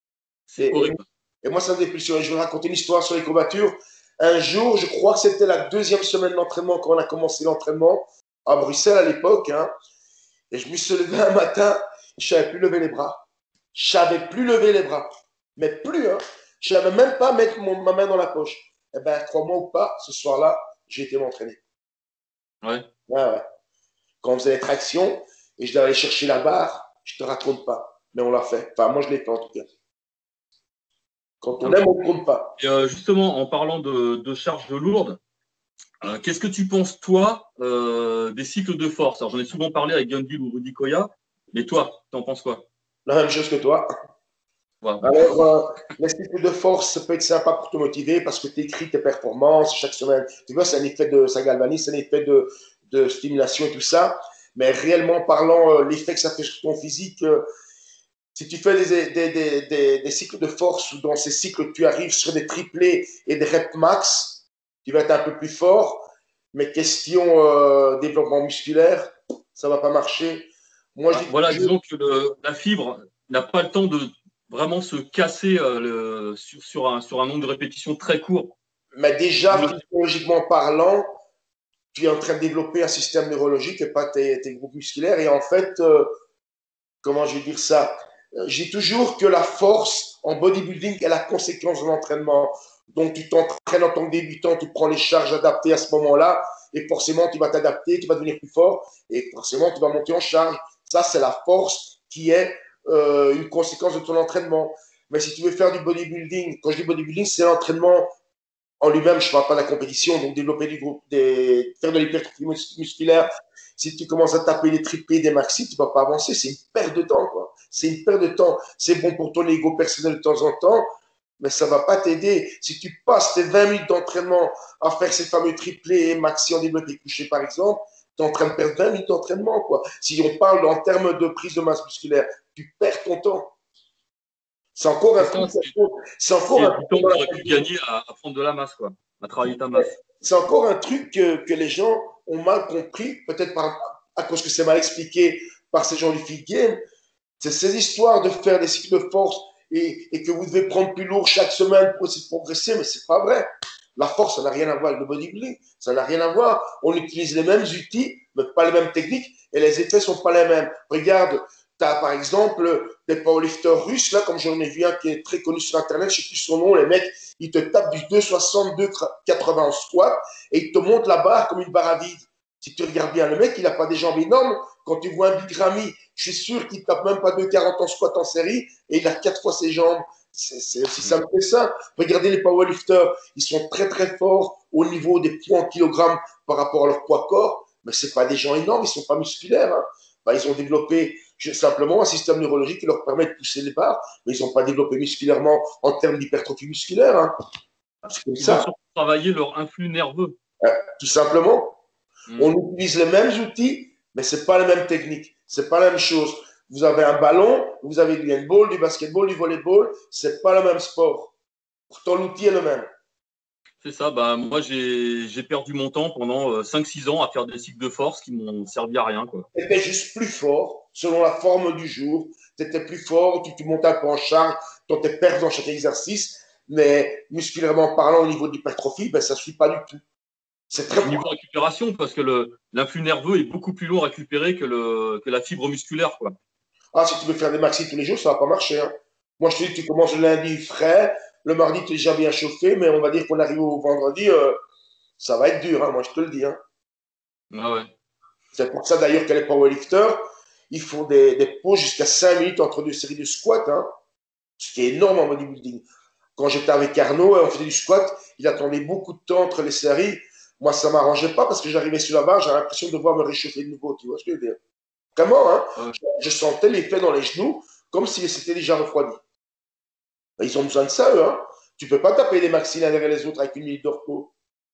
C'est horrible. Et, et moi, ça me dépulsionne. Je vais raconter une histoire sur les courbatures. Un jour, je crois que c'était la deuxième semaine d'entraînement quand on a commencé l'entraînement à Bruxelles à l'époque. Hein, et je me suis levé un matin, je ne savais plus lever les bras. Je ne savais plus lever les bras. Mais plus, hein. Je ne savais même pas mettre mon, ma main dans la poche. Eh bien, crois-moi ou pas, ce soir-là, j'ai été m'entraîner. Ouais. Ouais, ouais. Quand on faisait les tractions et je devais aller chercher la barre, je ne te raconte pas. Mais on l'a fait. Enfin, moi, je l'ai fait en tout cas. Quand on aime, on ne compte pas. Et euh, justement, en parlant de, de charges lourdes, euh, qu'est-ce que tu penses, toi, euh, des cycles de force? Alors, j'en ai souvent parlé avec Gundil ou Rudy Koya, mais toi, tu en penses quoi? La même chose que toi. Ouais. Alors, euh, les cycles de force, ça peut être sympa pour te motiver parce que tu écris tes performances chaque semaine. Tu vois, c'est un effet de, ça galvanise, c'est un effet de, de stimulation et tout ça. Mais réellement parlant, euh, l'effet que ça fait sur ton physique, euh, si tu fais des, des, des, des, des cycles de force ou dans ces cycles, tu arrives sur des triplés et des reps max, tu vas être un peu plus fort. Mais question euh, développement musculaire, ça va pas marcher. Moi, je Ah, dis voilà, toujours, disons que le, la fibre n'a pas le temps de vraiment se casser euh, le, sur, sur, un, sur un nombre de répétitions très court. mais déjà, Oui. physiologiquement parlant, tu es en train de développer un système neurologique et pas tes, tes groupes musculaires. Et en fait, euh, comment je vais dire ça? J'ai toujours que la force en bodybuilding est la conséquence de l'entraînement. Donc, tu t'entraînes en tant que débutant, tu prends les charges adaptées à ce moment-là, et forcément, tu vas t'adapter, tu vas devenir plus fort, et forcément, tu vas monter en charge. Ça, c'est la force qui est euh, une conséquence de ton entraînement. Mais si tu veux faire du bodybuilding, quand je dis bodybuilding, c'est l'entraînement en lui-même, je ne parle pas de la compétition, donc développer du groupe, des, faire de l'hypertrophie musculaire. Si tu commences à taper des triplés, des maxi, tu ne vas pas avancer. C'est une perte de temps, quoi. C'est une perte de temps. C'est bon pour ton ego personnel de temps en temps, mais ça ne va pas t'aider. Si tu passes tes vingt minutes d'entraînement à faire ces fameux triplés et maxi en développé couché, par exemple, tu es en train de perdre vingt minutes d'entraînement, quoi. Si on parle en termes de prise de masse musculaire, tu perds ton temps. C'est encore un truc. C'est encore un truc. Du temps que tu aurais pu gagner à, à prendre de la masse, quoi, à travailler ta masse. C'est encore un truc que, que les gens ont mal compris, peut-être à cause que c'est mal expliqué par ces gens du Fit Game. C'est ces histoires de faire des cycles de force et, et que vous devez prendre plus lourd chaque semaine pour essayer de progresser, mais c'est pas vrai. La force, ça n'a rien à voir avec le bodybuilding. Ça n'a rien à voir. On utilise les mêmes outils, mais pas les mêmes techniques, et les effets sont pas les mêmes. Regarde, tu as par exemple des powerlifters russes, là, comme j'en ai vu un qui est très connu sur Internet, je ne sais plus son nom, les mecs, il te tape du deux soixante, deux quatre-vingts en squat et il te monte la barre comme une barre à vide. Si tu regardes bien, le mec, il n'a pas des jambes énormes. Quand tu vois un Big Ramy, je suis sûr qu'il ne tape même pas deux quarante en squat en série et il a quatre fois ses jambes. C'est aussi simple que ça. Regardez les powerlifters, ils sont très très forts au niveau des poids en kilogrammes par rapport à leur poids corps, mais ce pas des gens énormes, ils ne sont pas musculaires. Hein. Ben, ils ont développé simplement un système neurologique qui leur permet de pousser les barres, mais ils n'ont pas développé musculairement en termes d'hypertrophie musculaire. Hein. C'est comme ils ça. Ils ont surtout travaillé leur influx nerveux. Euh, tout simplement. Mmh. On utilise les mêmes outils, mais ce n'est pas la même technique, ce n'est pas la même chose. Vous avez un ballon, vous avez du handball, du basketball, du volleyball, ce n'est pas le même sport. Pourtant, l'outil est le même. C'est ça. Bah, moi, j'ai perdu mon temps pendant cinq six ans à faire des cycles de force qui m'ont servi à rien. Tu étais juste plus fort selon la forme du jour. Tu étais plus fort, tu, tu montais un peu en charge, tu étais perdu dans chaque exercice, mais musculairement parlant, au niveau de l'hypertrophie, ben, ça ne suit pas du tout. C'est très au niveau de récupération, parce que l'influx nerveux est beaucoup plus long à récupérer que, le, que la fibre musculaire. Quoi. Ah, si tu veux faire des maxi tous les jours, ça ne va pas marcher. Hein. Moi, je te dis, tu commences le lundi frais, le mardi, tu es déjà bien chauffé, mais on va dire qu'on arrive au vendredi, euh, ça va être dur, hein, moi, je te le dis. Hein. Ah ouais. C'est pour ça, d'ailleurs, que les powerlifters, ils font des, des pauses jusqu'à cinq minutes entre deux séries de squats, hein, ce qui est énorme en bodybuilding. Quand j'étais avec Arnaud, on faisait du squat, il attendait beaucoup de temps entre les séries. Moi, ça ne m'arrangeait pas parce que j'arrivais sur la barre, j'avais l'impression de devoir me réchauffer de nouveau. Tu vois ce que je veux dire? Vraiment, hein, ouais. je, je sentais l'effet dans les genoux comme si c'était déjà refroidi. Ils ont besoin de ça, eux. Hein. Tu ne peux pas taper les maxi l'un derrière les autres avec une minute de repos.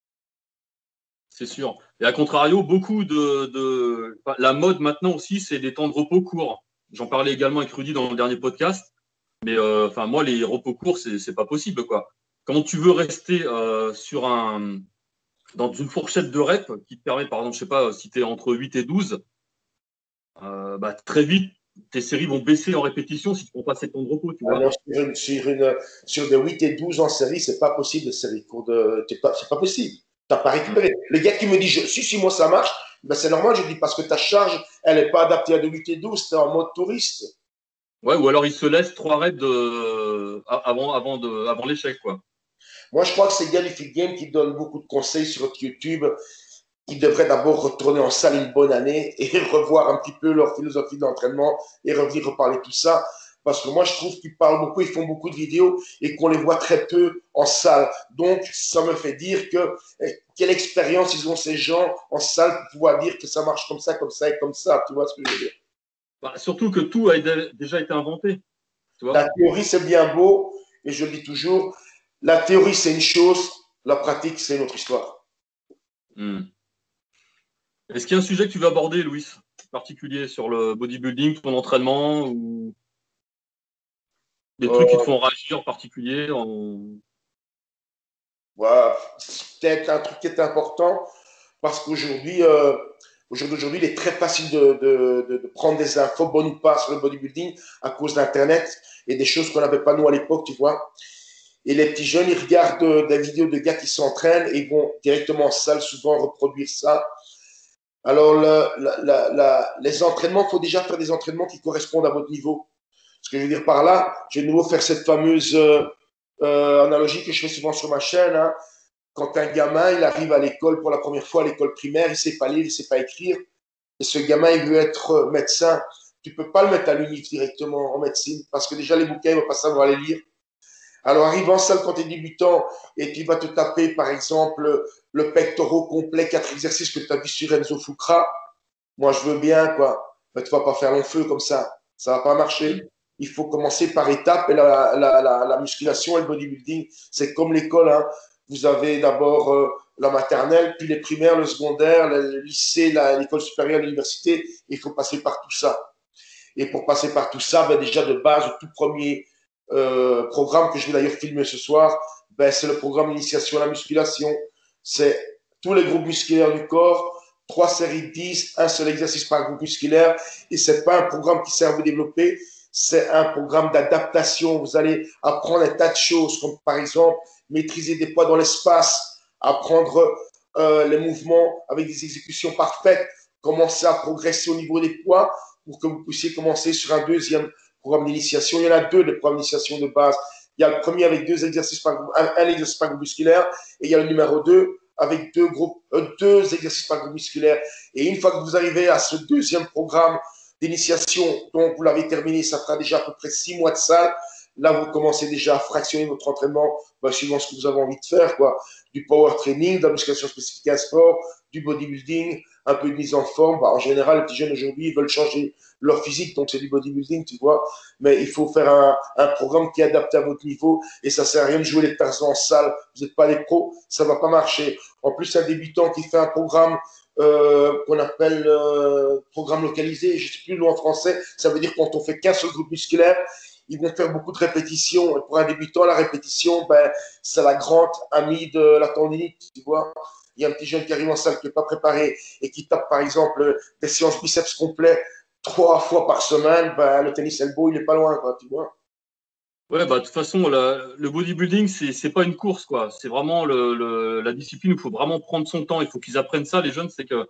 C'est sûr. Et à contrario, beaucoup de, de... La mode maintenant aussi, c'est des temps de repos courts. J'en parlais également avec Rudy dans le dernier podcast. Mais euh, enfin, moi, les repos courts, c'est pas possible, quoi. Quand tu veux rester euh, sur un... dans une fourchette de reps qui te permet, par exemple, je sais pas, si tu es entre huit et douze, euh, bah, très vite, tes séries vont baisser en répétition si tu ne prends pas sept temps de repos. Tu vois. Alors, sur, une, sur, une, sur de huit et douze en série, c'est pas possible de série courte. C'est pas, pas possible. Tu n'as pas récupéré. Le gars qui me dit, je, si, si, moi ça marche, ben c'est normal, je dis, parce que ta charge, elle n'est pas adaptée à de huit et douze, tu es en mode touriste. Ouais, ou alors il se laisse trois reps de... avant, avant, de... avant l'échec, quoi. Moi, je crois que c'est gars du Fit Game qui donnent beaucoup de conseils sur YouTube, qui devraient d'abord retourner en salle une bonne année et revoir un petit peu leur philosophie d'entraînement et revenir reparler tout ça. Parce que moi, je trouve qu'ils parlent beaucoup, ils font beaucoup de vidéos et qu'on les voit très peu en salle. Donc, ça me fait dire que quelle expérience ils ont ces gens en salle pour pouvoir dire que ça marche comme ça, comme ça et comme ça. Tu vois ce que je veux dire? Bah, surtout que tout a déjà été inventé. Tu vois, la théorie, c'est bien beau, et je le dis toujours, la théorie, c'est une chose, la pratique, c'est une autre histoire. Hmm. Est-ce qu'il y a un sujet que tu veux aborder, Louis, particulier sur le bodybuilding, ton entraînement, ou des trucs euh, qui te font réagir en particulier en... Voilà, c'est peut-être un truc qui est important, parce qu'aujourd'hui, euh, aujourd'hui, il est très facile de, de, de, de prendre des infos, bonnes ou pas, sur le bodybuilding, à cause d'Internet, et des choses qu'on n'avait pas nous à l'époque, tu vois. Et les petits jeunes, ils regardent des vidéos de gars qui s'entraînent et ils vont directement en salle, souvent reproduire ça. Alors, le, la, la, la, les entraînements, il faut déjà faire des entraînements qui correspondent à votre niveau. Ce que je veux dire par là, je vais de nouveau faire cette fameuse euh, euh, analogie que je fais souvent sur ma chaîne. Hein. Quand un gamin, il arrive à l'école pour la première fois, à l'école primaire, il ne sait pas lire, il ne sait pas écrire. Et ce gamin, il veut être médecin. Tu ne peux pas le mettre à l'unif directement en médecine parce que déjà, les bouquins, il ne va pas savoir les lire. Alors, arrive en salle quand tu es débutant et tu vas te taper, par exemple, le pectoral complet, quatre exercices que tu as vu sur Enzo Fucra. Moi, je veux bien, quoi. Mais tu ne vas pas faire long feu comme ça. Ça ne va pas marcher. Il faut commencer par étapes. Et la, la, la, la musculation et le bodybuilding, c'est comme l'école. Hein. Vous avez d'abord euh, la maternelle, puis les primaires, le secondaire, le lycée, l'école supérieure, l'université. Il faut passer par tout ça. Et pour passer par tout ça, ben déjà de base, le tout premier Euh, programme que je vais d'ailleurs filmer ce soir, ben, c'est le programme d'initiation à la musculation. C'est tous les groupes musculaires du corps, trois séries de dix, un seul exercice par groupe musculaire. Et c'est pas un programme qui sert à vous développer, c'est un programme d'adaptation. Vous allez apprendre un tas de choses, comme par exemple maîtriser des poids dans l'espace, apprendre euh, les mouvements avec des exécutions parfaites, commencer à progresser au niveau des poids pour que vous puissiez commencer sur un deuxième programme d'initiation. Il y en a deux, les programmes d'initiation de base. Il y a le premier avec deux exercices par groupe, un, un exercice par groupe musculaire, et il y a le numéro deux avec deux, groupes, euh, deux exercices par groupe musculaire. Et une fois que vous arrivez à ce deuxième programme d'initiation, donc vous l'avez terminé, ça fera déjà à peu près six mois de salle. Là, vous commencez déjà à fractionner votre entraînement bah, suivant ce que vous avez envie de faire, quoi. Du power training, de la musculation spécifique à un sport, du bodybuilding, un peu de mise en forme. Bah, en général, les petits jeunes aujourd'hui, ils veulent changer leur physique, donc c'est du bodybuilding, tu vois. Mais il faut faire un, un programme qui est adapté à votre niveau et ça sert à rien de jouer les Tarzans en salle. Vous n'êtes pas les pros, ça va pas marcher. En plus, un débutant qui fait un programme euh, qu'on appelle euh, programme localisé, je sais plus le nom en français, ça veut dire quand on fait qu'un seul groupe musculaire, ils vont faire beaucoup de répétitions. Et pour un débutant, la répétition, ben, c'est la grande amie de la tendinite, tu vois. Il y a un petit jeune qui arrive en salle qui n'est pas préparé et qui tape, par exemple, des séances biceps complets trois fois par semaine, ben, le tennis elbow, il n'est pas loin, quoi, tu vois. Ouais, bah, de toute façon, la, le bodybuilding, c'est, c'est pas une course, quoi. C'est vraiment le, le, la discipline où il faut vraiment prendre son temps. Il faut qu'ils apprennent ça, les jeunes, c'est que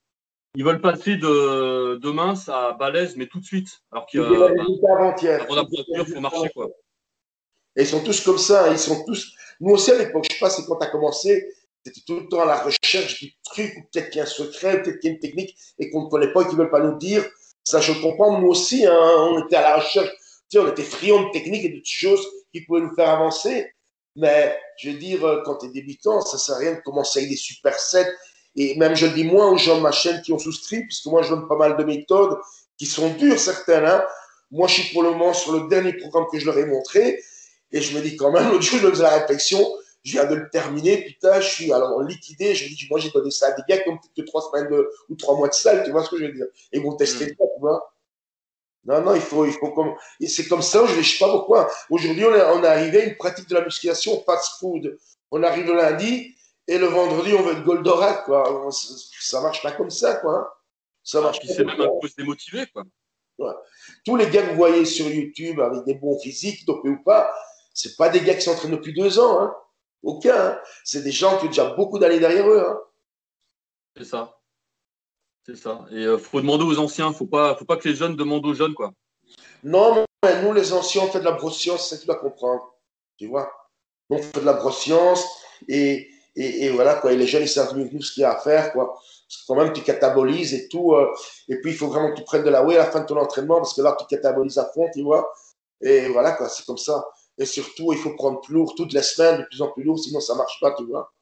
ils veulent passer de, de mince à balèze, mais tout de suite. Alors qu'il y a, ben, avant la pointure, il faut marcher, quoi. Et ils sont tous comme ça, ils sont tous. Nous aussi, à l'époque, je sais pas, c'est quand tu as commencé, c'était tout le temps à la recherche du truc, ou peut-être qu'il y a un secret, peut-être qu'il y a une technique et qu'on ne connaît pas et qu'ils ne veulent pas nous dire. Ça, je comprends. Nous aussi, hein, on était à la recherche, tu sais, on était friands de techniques et de choses qui pouvaient nous faire avancer. Mais je veux dire, quand tu es débutant, ça ne sert à rien de commencer avec des supersets. Et même, je le dis moins aux gens de ma chaîne qui ont souscrit, puisque moi, je donne pas mal de méthodes qui sont dures, certaines. Hein. Moi, je suis pour le moment sur le dernier programme que je leur ai montré. Et je me dis quand même, l'autre jour, je me faisais la réflexion, je viens de le terminer, putain, je suis alors liquidé. Je me dis, moi, j'ai donné ça à des gars qui ont peut-être que trois semaines de, ou trois mois de salle, tu vois ce que je veux dire. Et ils vont tester ça, tu vois. Non, non, il faut, il faut comme, et c'est comme ça, je ne sais pas pourquoi. Aujourd'hui, on est, on est arrivé à une pratique de la musculation fast food. On arrive le lundi et le vendredi, on veut être Goldorak, quoi. Ça marche pas comme ça, quoi. Ça Ah, marche puis pas c'est comme même ça. un peu se démotiver, quoi. Ouais. Tous les gars que vous voyez sur YouTube avec des bons physiques, dopés ou pas, c'est pas des gars qui s'entraînent depuis deux ans, hein. Aucun. Hein. C'est des gens qui ont déjà beaucoup d'années derrière eux. Hein. C'est ça. C'est ça. Et euh, faut demander aux anciens. Faut pas, faut pas que les jeunes demandent aux jeunes, quoi. Non, mais nous, les anciens, on fait de la brosse-science, c'est ça que tu dois comprendre. Tu vois? On fait de la brosse-science et, et, et voilà, quoi. Et les jeunes, ils savent mieux que nous ce qu'il y a à faire, quoi. Parce que quand même, tu catabolises et tout. Euh, et puis, il faut vraiment que tu prennes de la whey à la fin de ton entraînement parce que là, tu catabolises à fond, tu vois. Et voilà, quoi, c'est comme ça. Et surtout, il faut prendre plus lourd toutes les semaines, de plus en plus lourd, sinon ça marche pas, tu vois.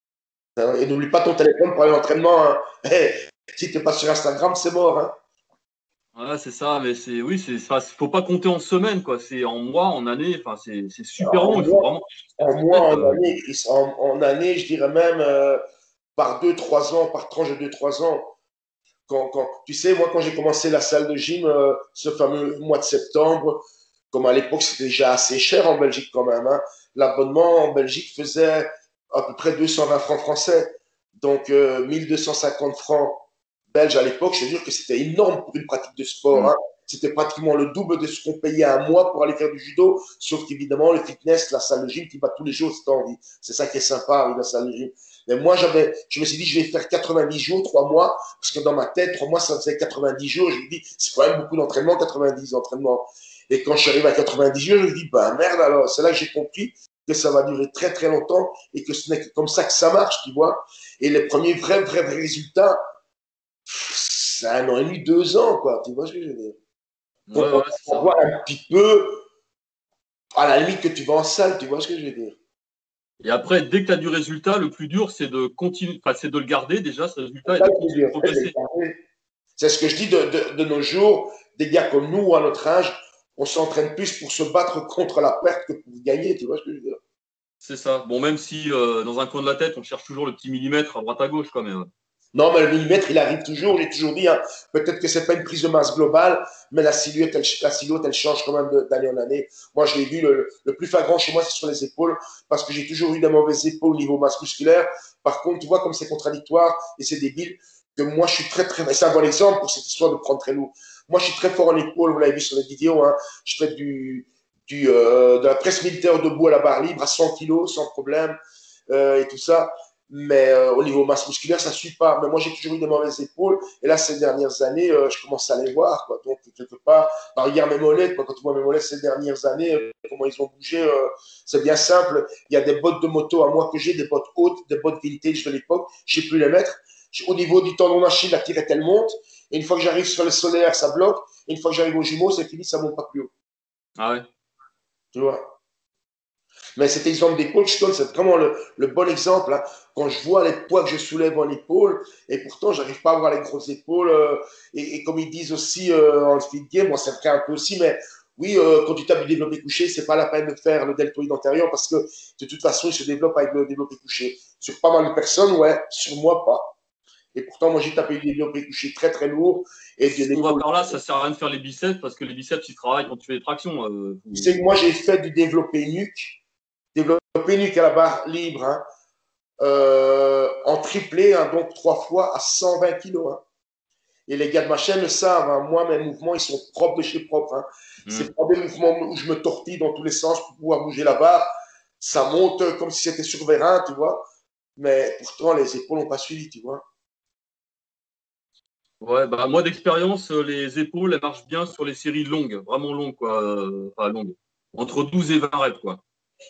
Et n'oublie pas ton téléphone pour aller à l'entraînement. Hein. Hey, si tu n'es pas sur Instagram, c'est mort. Hein. Voilà, c'est ça. Mais c'est, oui, c'est, enfin, faut pas compter en semaines, quoi. C'est en mois, en année. Enfin, c'est, c'est super En long. Il faut mois, vraiment. en, mois, en, année, en, en année, je dirais même euh, par deux, trois ans, par tranche de deux, trois ans. Quand, quand, tu sais, moi, quand j'ai commencé la salle de gym, euh, ce fameux mois de septembre, comme à l'époque, c'était déjà assez cher en Belgique quand même. Hein, l'abonnement en Belgique faisait à peu près deux cent vingt francs français. Donc, euh, mille deux cent cinquante francs belges à l'époque, je te jure que c'était énorme pour une pratique de sport. Mm. Hein. C'était pratiquement le double de ce qu'on payait un mois pour aller faire du judo, sauf qu'évidemment, le fitness, la salle de gym, tu vas tous les jours si tu as envie. C'est ça qui est sympa avec la salle de gym. Mais moi, j'avais, je me suis dit, je vais faire quatre-vingt-dix jours, trois mois, parce que dans ma tête, trois mois, ça faisait quatre-vingt-dix jours. Je me dis, c'est quand même beaucoup d'entraînement, quatre-vingt-dix entraînements. Et quand je suis arrivé à quatre-vingt-dix jours, je me dis, ben merde alors. C'est là que j'ai compris que ça va durer très très longtemps et que ce n'est que comme ça que ça marche, tu vois. Et les premiers vrais, vrais, vrais résultats, c'est un an et demi, deux ans, quoi. Tu vois ce que je veux dire? Donc, Ouais, on ouais, c'est va ça. voir un petit peu, à la limite que tu vas en salle, tu vois ce que je veux dire? Et après, dès que tu as du résultat, le plus dur, c'est de continuer, enfin, c'est de le garder déjà, ce résultat, et Ça, de je veux continuer de dire, progresser. c'est ce que je dis de, de, de nos jours, des gars comme nous, à notre âge, on s'entraîne plus pour se battre contre la perte que pour gagner, tu vois ce que je veux dire? C'est ça. Bon, même si euh, dans un coin de la tête, on cherche toujours le petit millimètre à droite à gauche, quand même. Non, mais le millimètre, il arrive toujours. J'ai toujours dit, hein, peut-être que c'est pas une prise de masse globale, mais la silhouette, elle, la silhouette, elle change quand même d'année en année. Moi, je l'ai vu, le, le plus flagrant chez moi, c'est sur les épaules, parce que j'ai toujours eu des mauvaises épaules au niveau masse musculaire. Par contre, tu vois comme c'est contradictoire et c'est débile, que moi, je suis très, très, c'est un bon exemple pour cette histoire de prendre très lourd. Moi, je suis très fort en épaules, vous l'avez vu sur les vidéos, hein. Je fais du, du, euh, de la presse militaire debout à la barre libre à cent kilos, sans problème, euh, et tout ça. Mais euh, au niveau masse musculaire, ça ne suit pas. Mais moi, j'ai toujours eu des mauvaises épaules. Et là, ces dernières années, euh, je commence à les voir. Quoi. Donc, quelque part, bah, regarde mes mollets. Quoi. Quand tu vois mes mollets ces dernières années, euh, comment ils ont bougé, euh, c'est bien simple. Il y a des bottes de moto à moi que j'ai, des bottes hautes, des bottes vintage de l'époque. Je ne sais plus les mettre. Au niveau du tendon d'Achille, la tirette, elle monte. Et une fois que j'arrive sur le solaire, ça bloque. Et une fois que j'arrive au jumeau, c'est fini, ça ne monte pas plus haut. Ah ouais. Tu vois. Mais cet exemple d'épaule que je donne, c'est vraiment le, le bon exemple. Hein. Quand je vois les poids que je soulève en épaule, et pourtant, je n'arrive pas à avoir les grosses épaules. Euh, et, et, comme ils disent aussi euh, en speed game, bon, c'est le cas un peu aussi, mais oui, euh, quand tu tapes du développé couché, c'est pas la peine de faire le deltoïde antérieur parce que de toute façon, il se développe avec le développé couché. Sur pas mal de personnes, ouais, sur moi, pas. Et pourtant, moi, j'ai tapé du développé couché très, très lourd. Et Si on va par là, ça sert à rien de faire les biceps parce que les biceps, ils travaillent quand tu fais des tractions. Euh, tu sais que moi, j'ai fait du développé nuque, développé nuque à la barre libre, hein, euh, en triplé, hein, donc trois fois à cent vingt kilos. Hein. Et les gars de ma chaîne le savent. Hein. Moi, mes mouvements, ils sont propres de chez propre. Hein. Mm. C'est pas des mouvements où je me tortille dans tous les sens pour pouvoir bouger la barre. Ça monte comme si c'était sur vérin, tu vois. Mais pourtant, les épaules n'ont pas suivi, tu vois. Ouais, bah moi d'expérience, les épaules, elles marchent bien sur les séries longues, vraiment longues, quoi. Euh, enfin, longues. Entre douze et vingt reps, quoi.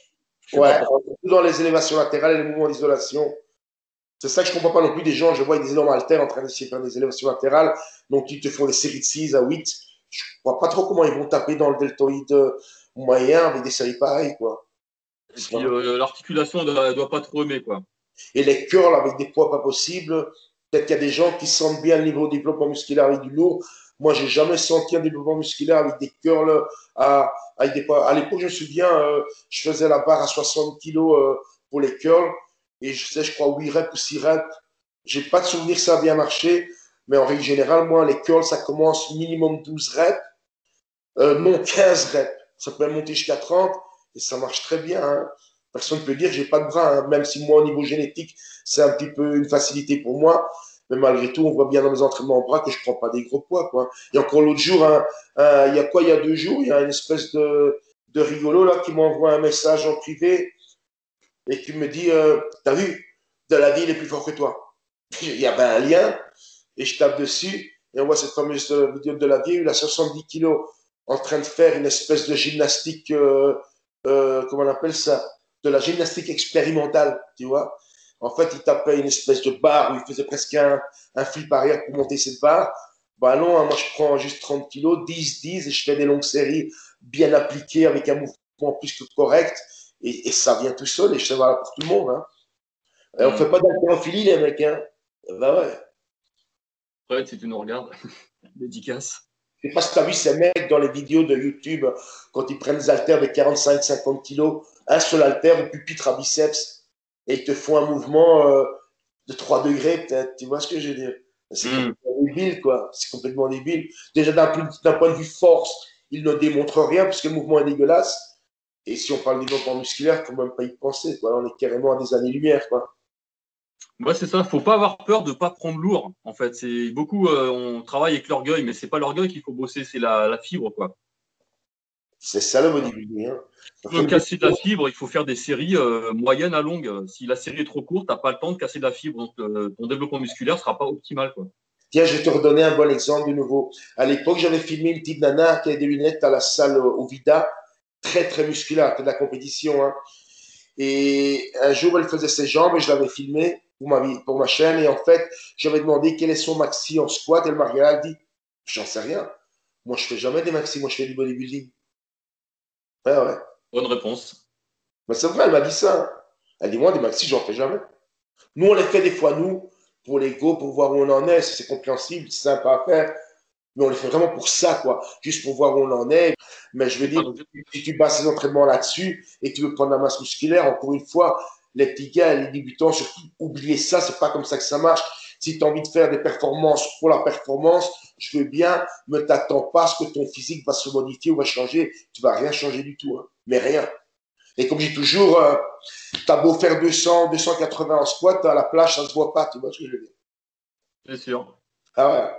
Ouais, surtout dans les élévations latérales et les mouvements d'isolation. C'est ça que je ne comprends pas non plus des gens. Je vois des énormes haltères en train d'essayer de faire des élévations latérales. Donc, ils te font des séries de six à huit. Je ne vois pas trop comment ils vont taper dans le deltoïde moyen avec des séries pareilles, quoi. Et puis, euh, l'articulation ne doit, doit pas trop aimer, quoi. Et les curls avec des poids pas possibles. Peut-être qu'il y a des gens qui sentent bien le niveau de développement musculaire avec du lourd. Moi, j'ai jamais senti un développement musculaire avec des curls à, avec des poids. À l'époque, je me souviens, euh, je faisais la barre à soixante kilos euh, pour les curls. Et je sais, je crois, huit reps ou six reps. J'ai pas de souvenir que ça a bien marché. Mais en règle générale, moi, les curls, ça commence minimum douze reps. Euh, non, quinze reps. Ça peut monter jusqu'à trente. Et ça marche très bien. Hein. Personne ne peut dire que j'ai pas de bras, hein. Même si moi, au niveau génétique, c'est un petit peu une facilité pour moi. Mais malgré tout, on voit bien dans mes entraînements en bras que je prends pas des gros poids, quoi. Et encore l'autre jour, hein, hein, il y a quoi, il y a deux jours, il y a une espèce de, de rigolo, là, qui m'envoie un message en privé et qui me dit, euh, t'as vu, de la vie, il est plus fort que toi. Il y avait un lien et je tape dessus et on voit cette fameuse vidéo de la vie, il a soixante-dix kilos en train de faire une espèce de gymnastique, euh, euh, comment on appelle ça, de la gymnastique expérimentale, tu vois. En fait, il tapait une espèce de barre où il faisait presque un, un flip arrière pour monter cette barre. Bah non, hein, moi je prends juste trente kilos, dix, dix, et je fais des longues séries bien appliquées avec un mouvement plus que correct. Et, et ça vient tout seul, et je sais voilà pour tout le monde. Hein. Et on ne fait pas d'haltérophilie, les mecs. Hein. Bah ouais. Ouais, si tu nous regardes, dédicace. Je ne sais pas si tu as vu ces mecs dans les vidéos de YouTube, quand ils prennent des haltères de quarante-cinq cinquante kilos, un seul haltère au pupitre à biceps, et ils te font un mouvement euh, de trois degrés, peut-être. Tu vois ce que je veux dire? C'est mm. complètement débile, quoi. C'est complètement débile. Déjà, d'un point de vue force, ils ne démontrent rien, puisque le mouvement est dégueulasse. Et si on parle de développement musculaire, il ne faut même pas y penser, quoi. On est carrément à des années-lumière, quoi. Ouais, c'est ça. Faut pas avoir peur de pas prendre lourd. En fait, c'est beaucoup. Euh, on travaille avec l'orgueil, mais c'est pas l'orgueil qu'il faut bosser, c'est la, la fibre, quoi. C'est ça le bodybuilding. Hein. Pour faut casser de la fibre, il faut faire des séries euh, moyennes à longues. Si la série est trop courte, t'as pas le temps de casser de la fibre, donc euh, ton développement musculaire sera pas optimal, quoi. Tiens, je vais te redonner un bon exemple de nouveau. À l'époque, j'avais filmé une petite nana qui avait des lunettes à la salle au Vida, très très musculaire, de la compétition. Hein. Et un jour, elle faisait ses jambes et je l'avais filmé pour ma, pour ma chaîne. Et en fait, j'avais demandé quel est son maxi en squat. Elle m'a regardé, elle dit, j'en sais rien. Moi, je fais jamais des maxi, moi, je fais du bodybuilding. Ouais, ouais. Bonne réponse. Mais c'est vrai, elle m'a dit ça. Hein. Elle dit, moi, des maxi, j'en fais jamais. Nous, on les fait des fois, nous, pour l'ego, pour voir où on en est. C'est compréhensible, c'est sympa à faire. Mais on les fait vraiment pour ça, quoi. Juste pour voir où on en est. Mais je veux dire, si tu bases tes entraînements là-dessus et que tu veux prendre la masse musculaire, encore une fois, les petits gars, les débutants, surtout, oubliez ça, c'est pas comme ça que ça marche. Si tu as envie de faire des performances pour la performance, je veux bien, ne t'attends pas à ce que ton physique va se modifier ou va changer. Tu vas rien changer du tout, hein. Mais rien. Et comme je dis toujours, euh, tu as beau faire deux cents, deux cent quatre-vingts en squat, à la plage, ça ne se voit pas, tu vois ce que je veux dire. C'est sûr. Ah ouais.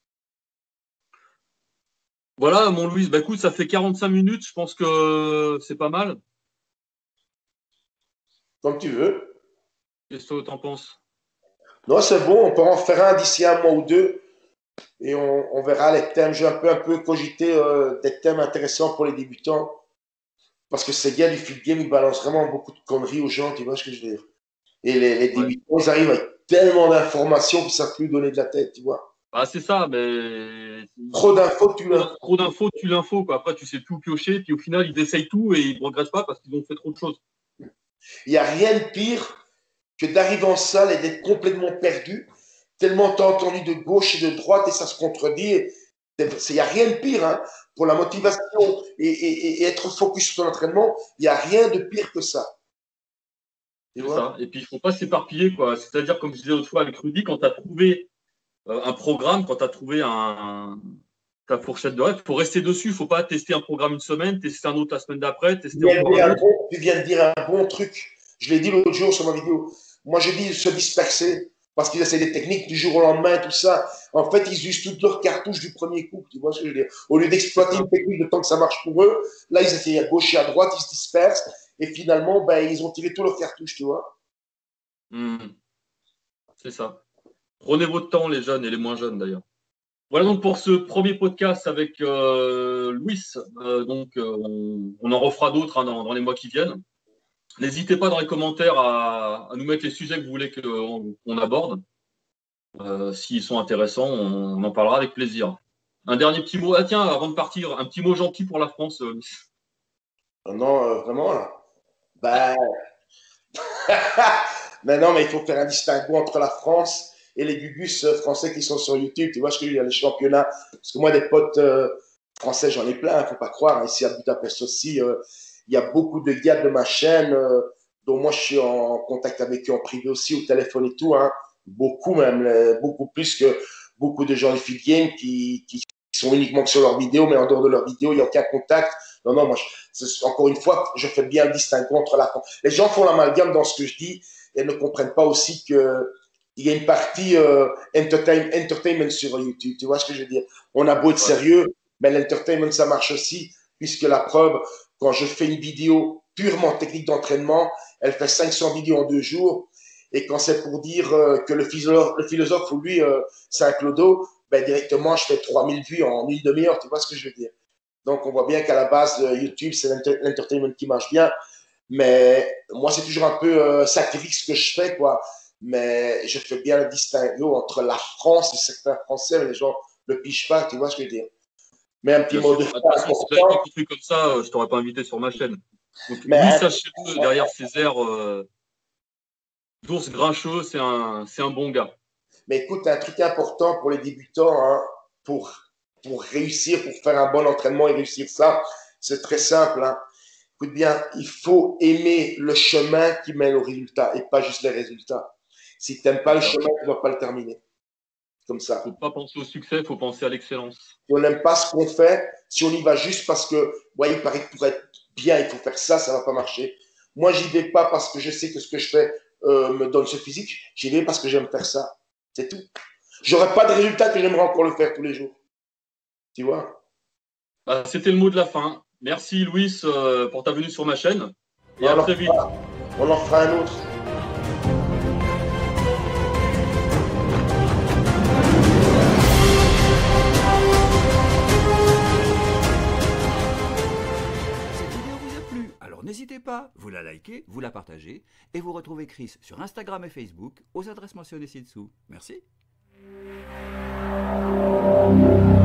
Voilà, mon Louis, bah écoute, ça fait quarante-cinq minutes, je pense que c'est pas mal. Comme tu veux. Qu'est-ce que tu en penses? Non, c'est bon, on peut en faire un d'ici un mois ou deux et on, on verra les thèmes. J'ai un peu, un peu cogité euh, des thèmes intéressants pour les débutants parce que ces gars du feed game, ils balancent vraiment beaucoup de conneries aux gens, tu vois ce que je veux dire. Et les, les Ouais. débutants, ils arrivent avec tellement d'informations qu'ils ne savent plus donner de la tête, tu vois. Bah, c'est ça, mais Trop d'infos, tu trop l'as. d'in- trop d'infos, tu l'info, quoi. Après, tu sais tout piocher, puis au final, ils essayent tout et ils ne regrettent pas parce qu'ils ont fait trop de choses. Il n'y a rien de pire que d'arriver en salle et d'être complètement perdu, tellement tu as entendu de gauche et de droite et ça se contredit. Il n'y a rien de pire hein. Pour la motivation et, et, et, être focus sur ton entraînement. Il n'y a rien de pire que ça. Tu C'est vois. ça. Et puis, il ne faut pas s'éparpiller, quoi. C'est-à-dire, comme je disais autrefois avec Rudy, quand tu as trouvé euh, un programme, quand tu as trouvé un, un, ta fourchette de rêve, il faut rester dessus. Il ne faut pas tester un programme une semaine, tester un autre la semaine d'après, Tu tester viens, encore un autre. bon, tu viens de dire un bon truc. Je l'ai dit l'autre jour sur ma vidéo. Moi, j'ai dit se disperser parce qu'ils essaient des techniques du jour au lendemain, tout ça. En fait, ils usent toutes leurs cartouches du premier coup. Tu vois ce que je veux dire? Au lieu d'exploiter une technique de temps que ça marche pour eux, là, ils essayent à gauche et à droite, ils se dispersent. Et finalement, ben, ils ont tiré tous leurs cartouches, tu vois. Mmh. C'est ça. Prenez votre temps, les jeunes et les moins jeunes d'ailleurs. Voilà donc pour ce premier podcast avec euh, Louis. Euh, donc, euh, on, on en refera d'autres hein, dans, dans les mois qui viennent. N'hésitez pas dans les commentaires à, à nous mettre les sujets que vous voulez qu'on qu'on aborde. Euh, S'ils sont intéressants, on, on en parlera avec plaisir. Un dernier petit mot. Ah tiens, avant de partir, un petit mot gentil pour la France, euh, Louis. Non, euh, vraiment, là. Ben, mais non, mais il faut faire un distinguo entre la France et les gugus euh, français qui sont sur YouTube. Tu vois ce que je veux dire, les championnats. Parce que moi, des potes euh, français, j'en ai plein, faut pas croire. Ici à Budapest aussi, euh, il y a beaucoup de gars de ma chaîne, euh, dont moi je suis en contact avec eux en privé aussi, au téléphone et tout. Hein. Beaucoup même, euh, beaucoup plus que beaucoup de gens du feed game qui, qui sont uniquement sur leurs vidéos, mais en dehors de leurs vidéos, il n'y a aucun contact. Non, non, moi, je, encore une fois, je fais bien le distinguo entre la France. Les gens font l'amalgame dans ce que je dis et ne comprennent pas aussi que il y a une partie euh, entertain, entertainment sur YouTube. Tu vois ce que je veux dire? On a beau être sérieux, mais l'entertainment, ça marche aussi, puisque la preuve, quand je fais une vidéo purement technique d'entraînement, elle fait cinq cents vidéos en deux jours. Et quand c'est pour dire euh, que le philosophe, le philosophe ou lui, euh, c'est un clodo, ben directement, je fais trois mille vues en une demi-heure. Tu vois ce que je veux dire? Donc, on voit bien qu'à la base, euh, YouTube, c'est l'entertainment qui marche bien. Mais moi, c'est toujours un peu euh, satirique ce que je fais, quoi. Mais je fais bien le distinguo entre la France et certains Français, mais les gens ne le pichent pas, tu vois ce que je veux dire. Mais un petit Bien mot sûr. de De fin toute façon, si j'avais pas important. compris comme ça, euh, je t'aurais pas invité sur ma chaîne. Donc, Mais Louis, un, sachez-le, derrière ses airs euh, d'ours grincheux, c'est un, c'est un bon gars. mais écoute, un truc important pour les débutants, hein, pour, pour réussir, pour faire un bon entraînement et réussir ça, c'est très simple. Hein. Écoute bien, il faut aimer le chemin qui mène au résultat et pas juste les résultats. Si tu n'aimes pas C'est le ça. chemin, tu ne vas pas le terminer. Comme ça. Faut pas penser au succès, faut penser à l'excellence. Si on n'aime pas ce qu'on fait, si on y va juste parce que, ouais, il paraît que pour être bien, il faut faire ça, ça ne va pas marcher. Moi, j'y vais pas parce que je sais que ce que je fais euh, me donne ce physique. J'y vais parce que j'aime faire ça. C'est tout. J'aurais pas de résultat que j'aimerais encore le faire tous les jours. Tu vois? Bah, c'était le mot de la fin. Merci Louis euh, pour ta venue sur ma chaîne. Et on à en très vite. fera, on en fera un autre. N'hésitez pas, vous la likez, vous la partagez, et vous retrouvez Chris sur Instagram et Facebook aux adresses mentionnées ci-dessous. Merci.